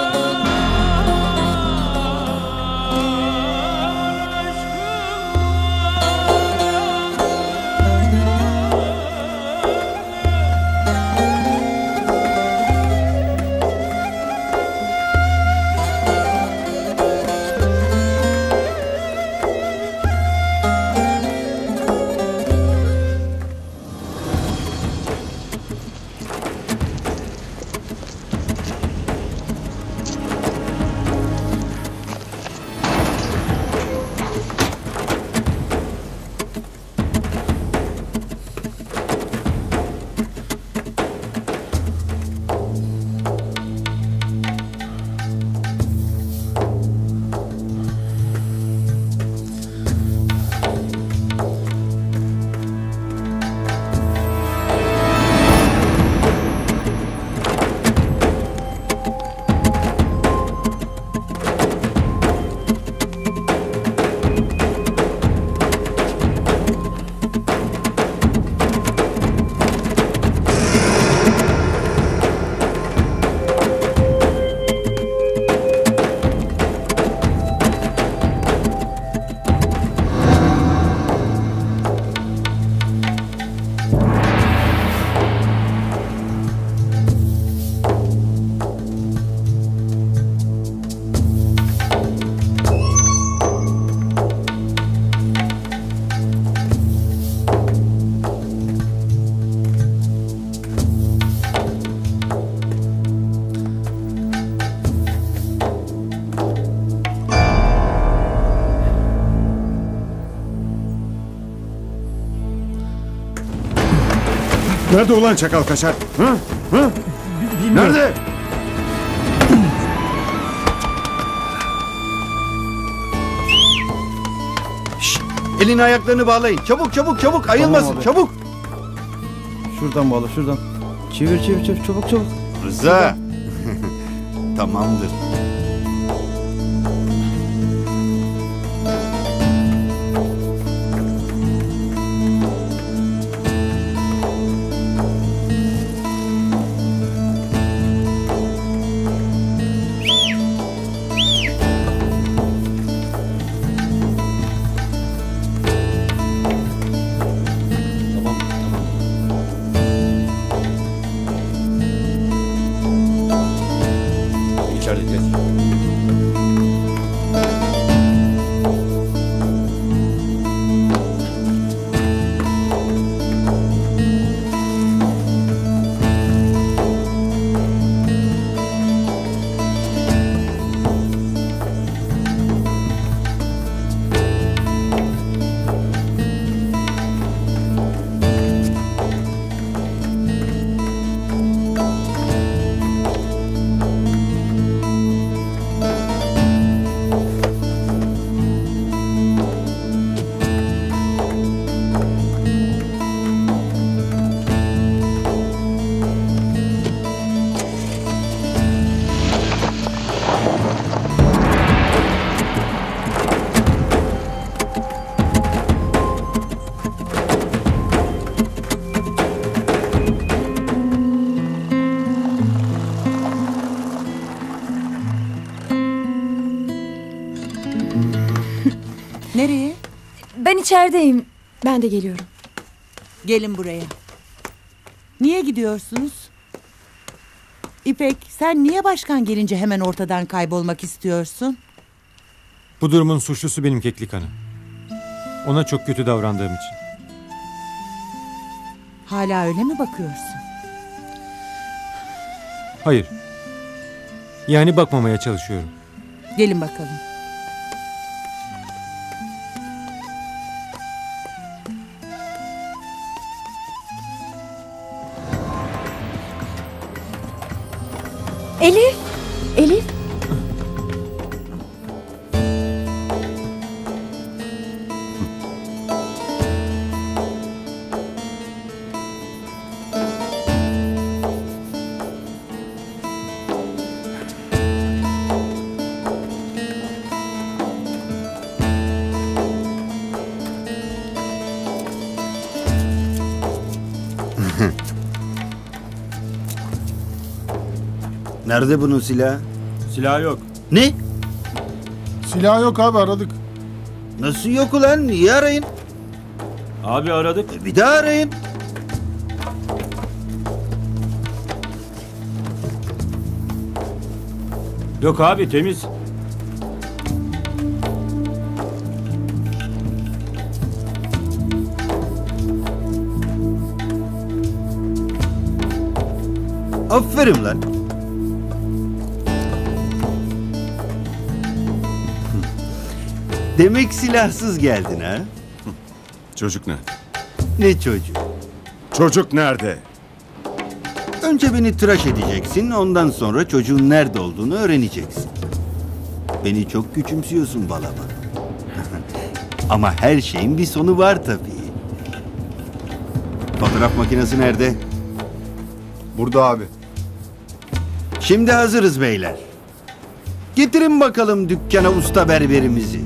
Nerede ulan çakal kaşar? Hı? Hı? Nerede? Şşt, elini ayaklarını bağlayın. Çabuk çabuk çabuk ayılmasın Tamam abi. çabuk. Şuradan bağla şuradan. Çevir çabuk çabuk. Rıza. Tamamdır. Nereye? Ben içerideyim. Ben de geliyorum. Gelin buraya. Niye gidiyorsunuz? İpek, sen niye başkan gelince hemen ortadan kaybolmak istiyorsun? Bu durumun suçlusu benim Keklik Hanım. Ona çok kötü davrandığım için. Hala öyle mi bakıyorsun? Hayır. Yani bakmamaya çalışıyorum. Gelin bakalım. Elif! Elif! Nerede bunun silahı? Silah yok. Ne? Silah yok abi, aradık. Nasıl yok ulan? Niye arayın? Abi aradık. Bir daha arayın. Yok abi, temiz. Aferin lan. Demek silahsız geldin ha? Çocuk nerede? Ne çocuğu? Çocuk nerede? Önce beni tıraş edeceksin, ondan sonra çocuğun nerede olduğunu öğreneceksin. Beni çok küçümsüyorsun Balaban. Ama her şeyin bir sonu var tabii. Fotoğraf makinesi nerede? Burada abi. Şimdi hazırız beyler. Getirin bakalım dükkana usta berberimizi.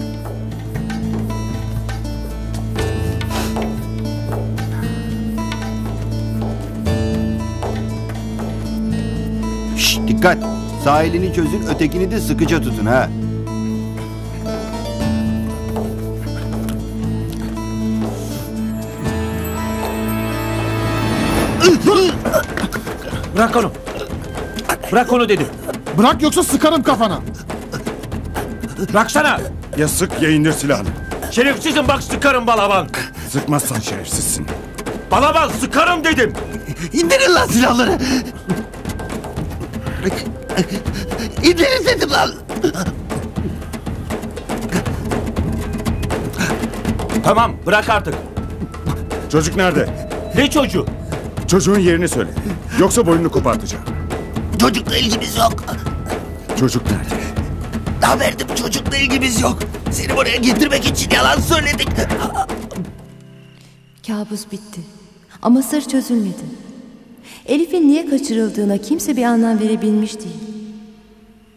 Şşt, dikkat! Sağ elini çözün, ötekini de sıkıca tutun ha. Bırak onu. Bırak onu dedim. Bırak yoksa sıkarım kafana. Bıraksana. Ya sık ya indir silahını. Şerefsizim, bak sıkarım Balaban. Sıkmazsan şerefsizsin. Balaban, sıkarım dedim. İndirin lan silahları. İndirin dedim lan. Tamam, bırak artık. Çocuk nerede? Ne çocuğu? Çocuğun yerini söyle. Yoksa boynunu kopartacağım. Çocukla ilgimiz yok. Çocuk nerede? Daha verdim, çocukla ilgimiz yok. Seni buraya getirmek için yalan söyledik. Kabus bitti. Ama sır çözülmedi. Elif'in niye kaçırıldığına kimse bir anlam verebilmiş değil.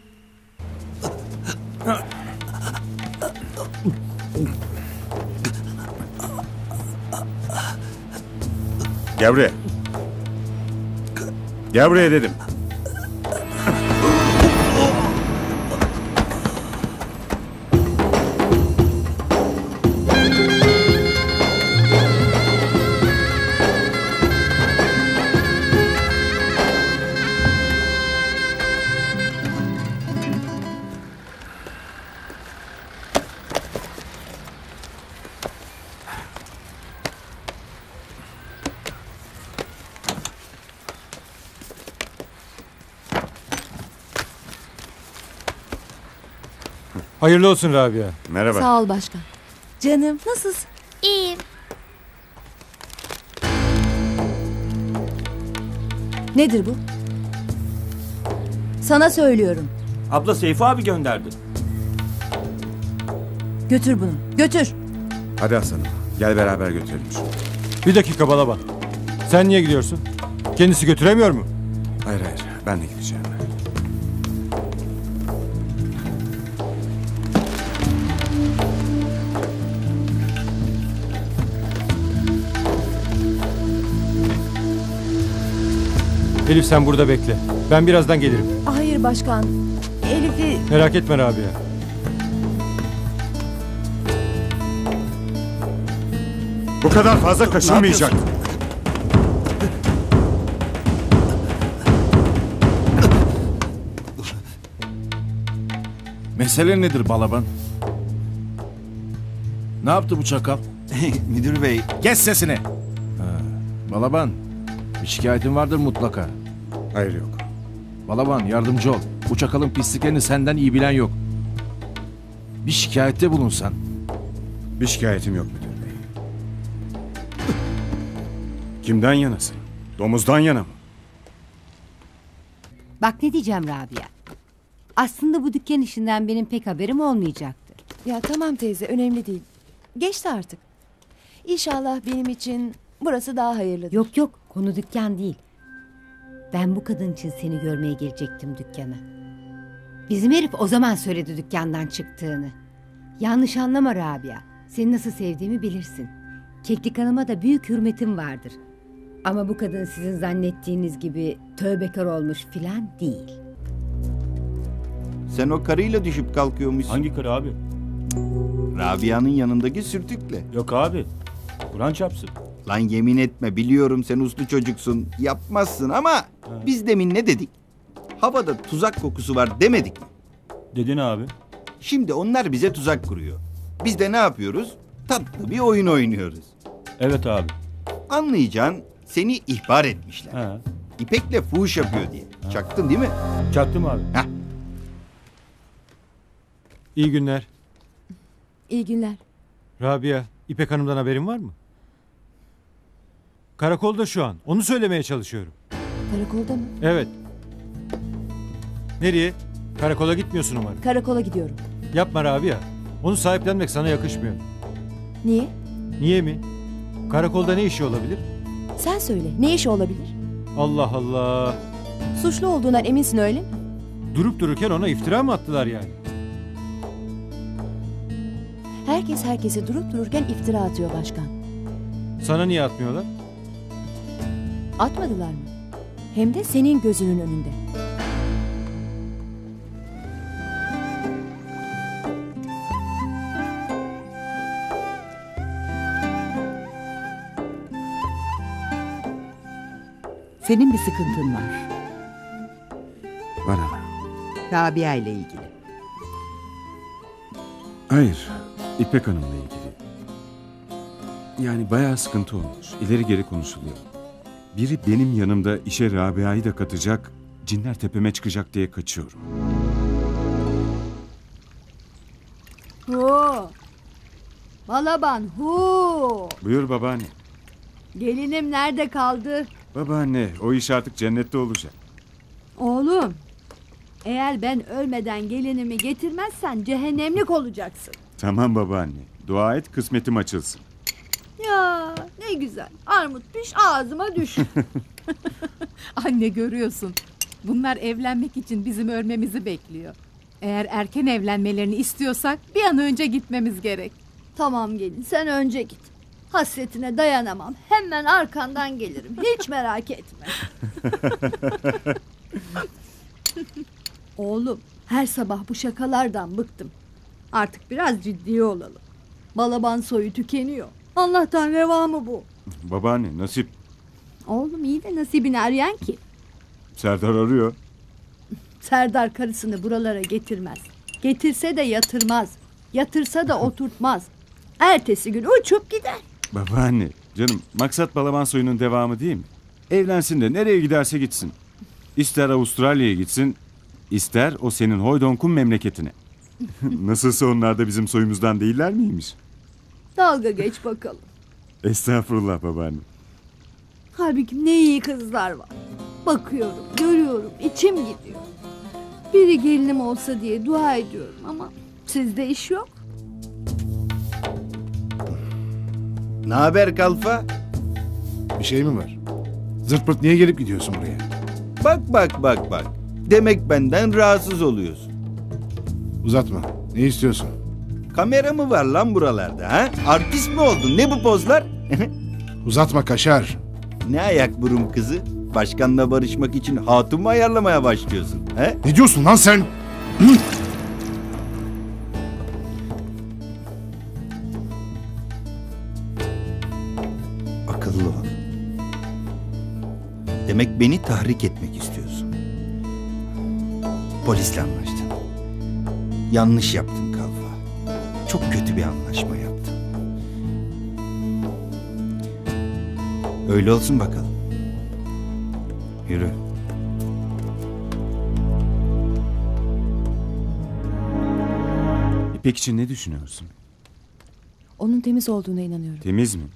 Gel buraya. Gel buraya dedim. Hayırlı olsun Rabia. Merhaba. Sağ ol başkan. Canım nasılsın? İyiyim. Nedir bu? Sana söylüyorum. Abla Seyfi abi gönderdi. Götür bunu. Götür. Hadi Hasan'ım. Gel beraber götürelim şunu. Bir dakika Balaban. Sen niye gidiyorsun? Kendisi götüremiyor mu? Hayır hayır. Ben de gideceğim. Elif sen burada bekle. Ben birazdan gelirim. Hayır başkan. Elif'i... Merak etme Rabia. Bu kadar fazla kaşınmayacak. Mesele nedir Balaban? Ne yaptı bu çakal? Müdür bey. Kes sesini. Balaban, bir şikayetin vardır mutlaka. Hayır yok. Balaban yardımcı ol. Bu çakalın pisliklerini senden iyi bilen yok. Bir şikayette bulunsan. Bir şikayetim yok müdür bey. Kimden yanasın? Domuzdan yana mı? Bak ne diyeceğim Rabia. Aslında bu dükkan işinden benim pek haberim olmayacaktır. Ya tamam teyze önemli değil. Geçti artık. İnşallah benim için burası daha hayırlıdır. Yok yok konu dükkan değil. Ben bu kadın için seni görmeye gelecektim dükkana. Bizim herif o zaman söyledi dükkandan çıktığını. Yanlış anlama Rabia. Seni nasıl sevdiğimi bilirsin. Keklik Hanım'a da büyük hürmetim vardır. Ama bu kadın sizin zannettiğiniz gibi tövbekar olmuş filan değil. Sen o karıyla düşüp kalkıyormuşsun. Hangi karı abi? Rabia'nın yanındaki sürtükle. Yok abi. Kur'an çarpsın. Lan yemin etme, biliyorum sen uslu çocuksun. Yapmazsın ama biz demin ne dedik? Havada tuzak kokusu var demedik mi? Dedin abi. Şimdi onlar bize tuzak kuruyor. Biz de ne yapıyoruz? Tatlı bir oyun oynuyoruz. Evet abi. Anlayacağın seni ihbar etmişler. He. İpek'le fuhuş yapıyor diye. Çaktın değil mi? Çaktım abi. Heh. İyi günler. İyi günler. Rabia, İpek Hanım'dan haberin var mı? Karakolda şu an. Onu söylemeye çalışıyorum. Karakolda mı? Evet. Nereye? Karakola gitmiyorsun umarım. Karakola gidiyorum. Yapma Rabia. Onu sahiplenmek sana yakışmıyor. Niye? Niye mi? Karakolda ne işi olabilir? Sen söyle. Ne işi olabilir? Allah Allah. Suçlu olduğundan eminsin öyle mi? Durup dururken ona iftira mı attılar yani? Herkes herkese durup dururken iftira atıyor başkan. Sana niye atmıyorlar? Atmadılar mı? Hem de senin gözünün önünde. Senin bir sıkıntın var. Var ana. Rabia ile ilgili. Hayır. İpek Hanım'la ilgili. Yani bayağı sıkıntı olmuş. İleri geri konuşuluyor. Biri benim yanımda işe Rabia'yı da katacak, cinler tepeme çıkacak diye kaçıyorum. Hu. Balaban hu. Buyur babaanne. Gelinim nerede kaldı? Babaanne, o iş artık cennette olacak. Oğlum, eğer ben ölmeden gelinimi getirmezsen cehennemlik olacaksın. Tamam babaanne. Dua et kısmetim açılsın. Ya ne güzel. Armut piş ağzıma düş. Anne görüyorsun. Bunlar evlenmek için bizim ölmemizi bekliyor. Eğer erken evlenmelerini istiyorsak bir an önce gitmemiz gerek. Tamam gelin sen önce git. Hasretine dayanamam. Hemen arkandan gelirim. Hiç merak etme. Oğlum, her sabah bu şakalardan bıktım. Artık biraz ciddi olalım. Balaban soyu tükeniyor. Allah'tan reva mı bu? Babaanne nasip. Oğlum iyi de nasibini arayan ki. Serdar arıyor. Serdar karısını buralara getirmez. Getirse de yatırmaz. Yatırsa da oturtmaz. Ertesi gün uçup gider. Babaanne canım, maksat Balaban soyunun devamı değil mi? Evlensin de nereye giderse gitsin. İster Avustralya'ya gitsin, ister o senin Hoydonk'un memleketine. Nasılsa onlar da bizim soyumuzdan değiller miymiş? Dalga geç bakalım. Estağfurullah babaanne. Halbuki ne iyi kızlar var. Bakıyorum, görüyorum, içim gidiyor. Biri gelinim olsa diye dua ediyorum ama sizde iş yok. Ne haber Kalfa? Bir şey mi var? Zırt pırt niye gelip gidiyorsun buraya? Bak. Demek benden rahatsız oluyorsun. Uzatma. Ne istiyorsun? Kamera mı var lan buralarda ha? Artist mi oldun? Ne bu pozlar? Uzatma Kaşar. Ne ayak burun kızı? Başkanla barışmak için hatun mu ayarlamaya başlıyorsun? He? Ne diyorsun lan sen? Akıllı ol. Demek beni tahrik etmek istiyorsun. Polisle anlaştın. Yanlış yaptın Kalfa. Çok kötü bir anlaşma yaptın. Öyle olsun bakalım. Yürü. İpek için ne düşünüyorsun? Onun temiz olduğuna inanıyorum. Temiz mi?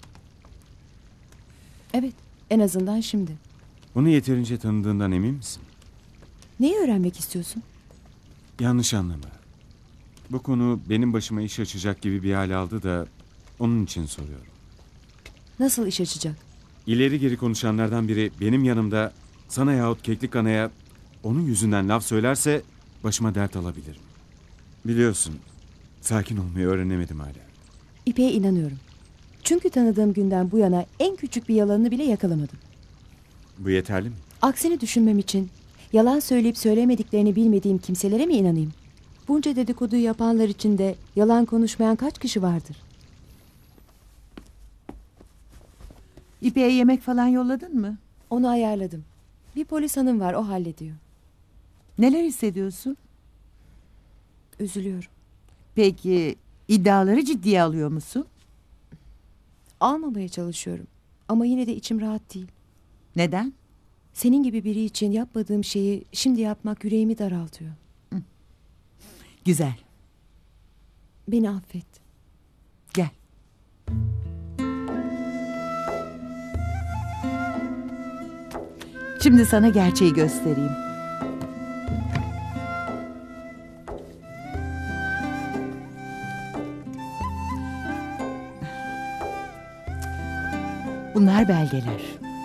Evet, en azından şimdi. Onu yeterince tanıdığından emin misin? Neyi öğrenmek istiyorsun? Yanlış anlama. Bu konu benim başıma iş açacak gibi bir hal aldı da onun için soruyorum. Nasıl iş açacak? İleri geri konuşanlardan biri benim yanımda sana yahut Keklik Ana'ya onun yüzünden laf söylerse başıma dert alabilirim. Biliyorsun, sakin olmayı öğrenemedim hala. İpek'e inanıyorum. Çünkü tanıdığım günden bu yana en küçük bir yalanını bile yakalamadım. Bu yeterli mi? Aksini düşünmem için yalan söyleyip söylemediklerini bilmediğim kimselere mi inanayım? Bunca dedikoduyu yapanlar içinde yalan konuşmayan kaç kişi vardır? İpek'e yemek falan yolladın mı? Onu ayarladım. Bir polis hanım var, o hallediyor. Neler hissediyorsun? Üzülüyorum. Peki iddiaları ciddiye alıyor musun? Almamaya çalışıyorum. Ama yine de içim rahat değil. Neden? Senin gibi biri için yapmadığım şeyi şimdi yapmak yüreğimi daraltıyor. Güzel. Beni affet. Gel. Şimdi sana gerçeği göstereyim. Bunlar belgeler.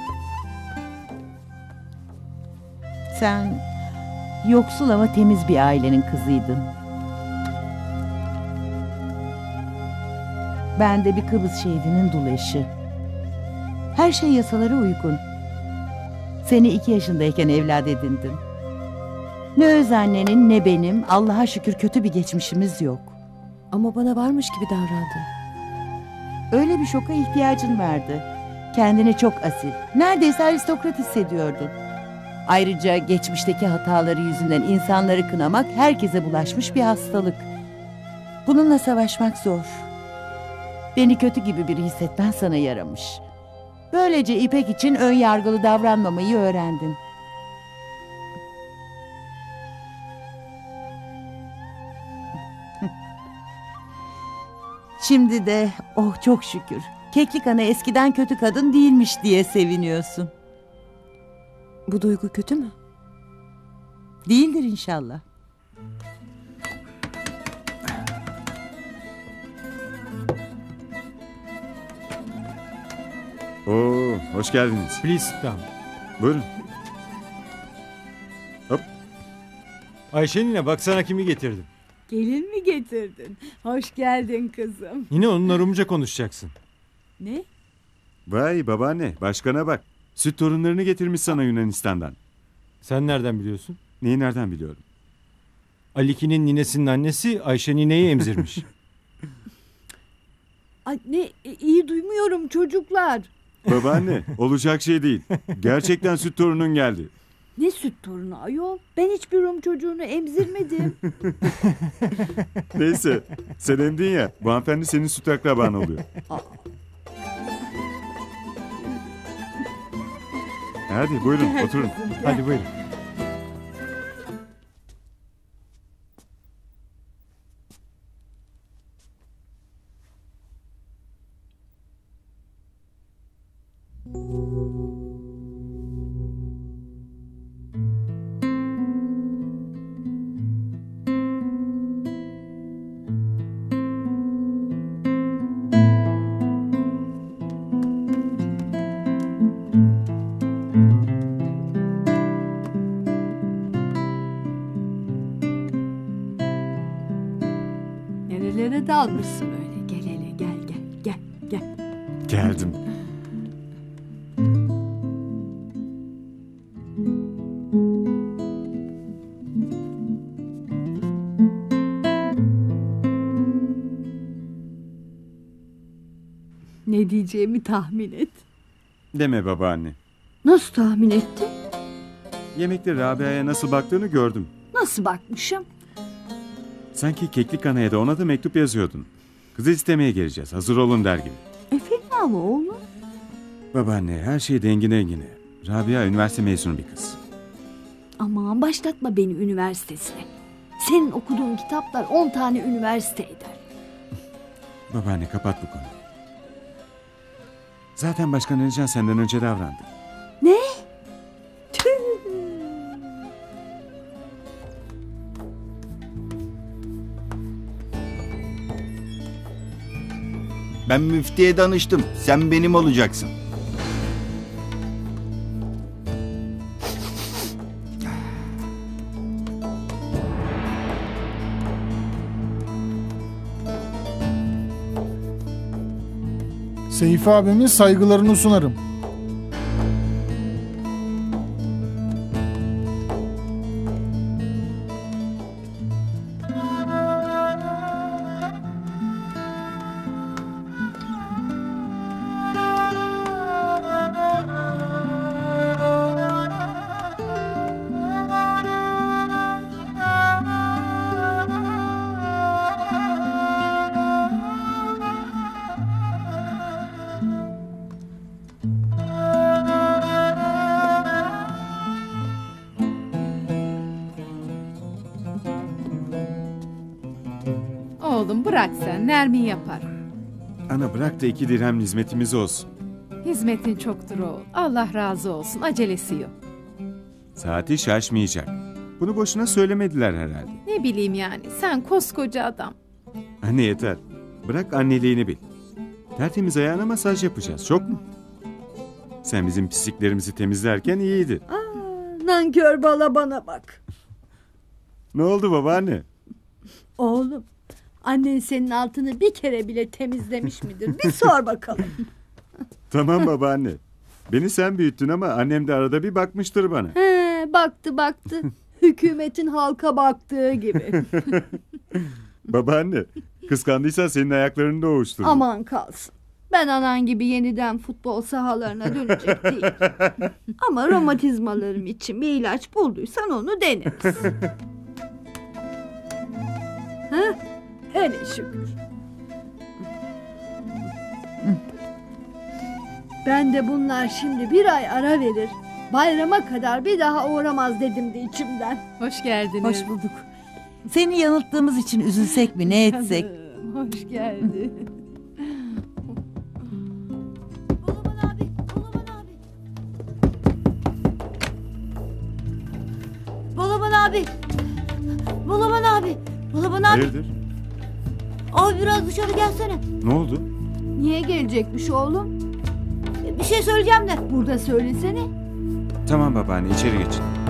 Sen yoksul ama temiz bir ailenin kızıydın. Ben de bir Kıbrıs şehidinin dul eşi. Her şey yasalara uygun. Seni 2 yaşındayken evlat edindim. Ne öz annenin ne benim Allah'a şükür kötü bir geçmişimiz yok. Ama bana varmış gibi davrandın. Öyle bir şoka ihtiyacın vardı. Kendini çok asil, neredeyse aristokrat hissediyordun. Ayrıca geçmişteki hataları yüzünden insanları kınamak herkese bulaşmış bir hastalık. Bununla savaşmak zor. Beni kötü gibi biri hissetmen sana yaramış. Böylece İpek için ön yargılı davranmamayı öğrendin. Şimdi de oh çok şükür Keklik Ana eskiden kötü kadın değilmiş diye seviniyorsun. Bu duygu kötü mü? Değildir inşallah. Oo, hoş geldiniz. Please sit down. Buyurun. Hop. Ayşe nine baksana kimi getirdim. Gelin mi getirdin? Hoş geldin kızım. Yine onunla Rumca konuşacaksın. Ne? Vay babaanne, başkana bak. Süt torunlarını getirmiş sana Yunanistan'dan. Sen nereden biliyorsun? Neyi nereden biliyorum? Aliki'nin ninesinin annesi Ayşe nineyi emzirmiş. Ay, ne iyi duymuyorum çocuklar. Babaanne, olacak şey değil. Gerçekten süt torunun geldi. Ne süt torunu ayol? Ben hiçbir Rum çocuğunu emzirmedim. Neyse, sen emdin ya. Bu hanımefendi senin süt akraban oluyor. Hadi buyurun, oturun. Hadi buyurun. Nerelere dalmışsın öyle? Gel hele gel. Geldim. Ne diyeceğimi tahmin et. Deme babaanne. Nasıl tahmin ettin? Yemekte Rabia'ya nasıl baktığını gördüm. Nasıl bakmışım? Sanki Keklik Ana'ya da ona da mektup yazıyordun. Kızı istemeye geleceğiz, hazır olun der gibi. Fena mı oğlum? Babaanne, her şey dengine. Rabia üniversite mezunu bir kız. Aman başlatma beni üniversitesine. Senin okuduğun kitaplar 10 tane üniversite eder. Babaanne, kapat bu konuyu. Zaten Başkan Alican senden önce davrandı. Ne? Ben müftiye danıştım. Sen benim olacaksın. Seyfi abimin saygılarını sunarım. Oğlum bırak sen, Nermin yapar. Ana bırak da 2 dirhem hizmetimiz olsun. Hizmetin çoktur oğul. Allah razı olsun, acelesi yok. Saati şaşmayacak. Bunu boşuna söylemediler herhalde. Ne bileyim yani, sen koskoca adam. Anne yeter. Bırak anneliğini bil. Tertemiz ayağına masaj yapacağız, çok mu? Sen bizim pisliklerimizi temizlerken iyiydi. Nankör bala bana bak. Ne oldu babaanne? Oğlum, annen senin altını bir kere bile temizlemiş midir? Bir sor bakalım. Tamam babaanne. Beni sen büyüttün ama annem de arada bir bakmıştır bana. He, baktı. Hükümetin halka baktığı gibi. Babaanne, kıskandıysan senin ayaklarını da ovuşturur. Aman kalsın. Ben anan gibi yeniden futbol sahalarına dönecek değilim. Ama romatizmalarım için bir ilaç bulduysan onu deneriz. Ha? Hele şükür. Ben de bunlar şimdi bir ay ara verir. Bayrama kadar bir daha uğramaz dedim de içimden. Hoş geldiniz. Hoş bulduk. Seni yanılttığımız için üzülsek mi, ne etsek? Hoş geldin. Balaban abi. Balaban abi. Balaban abi. Hayırdır? Abi biraz dışarı gelsene. Ne oldu? Niye gelecekmiş oğlum? Bir şey söyleyeceğim de. Burada söylesene. Tamam babaanne, içeri geçin.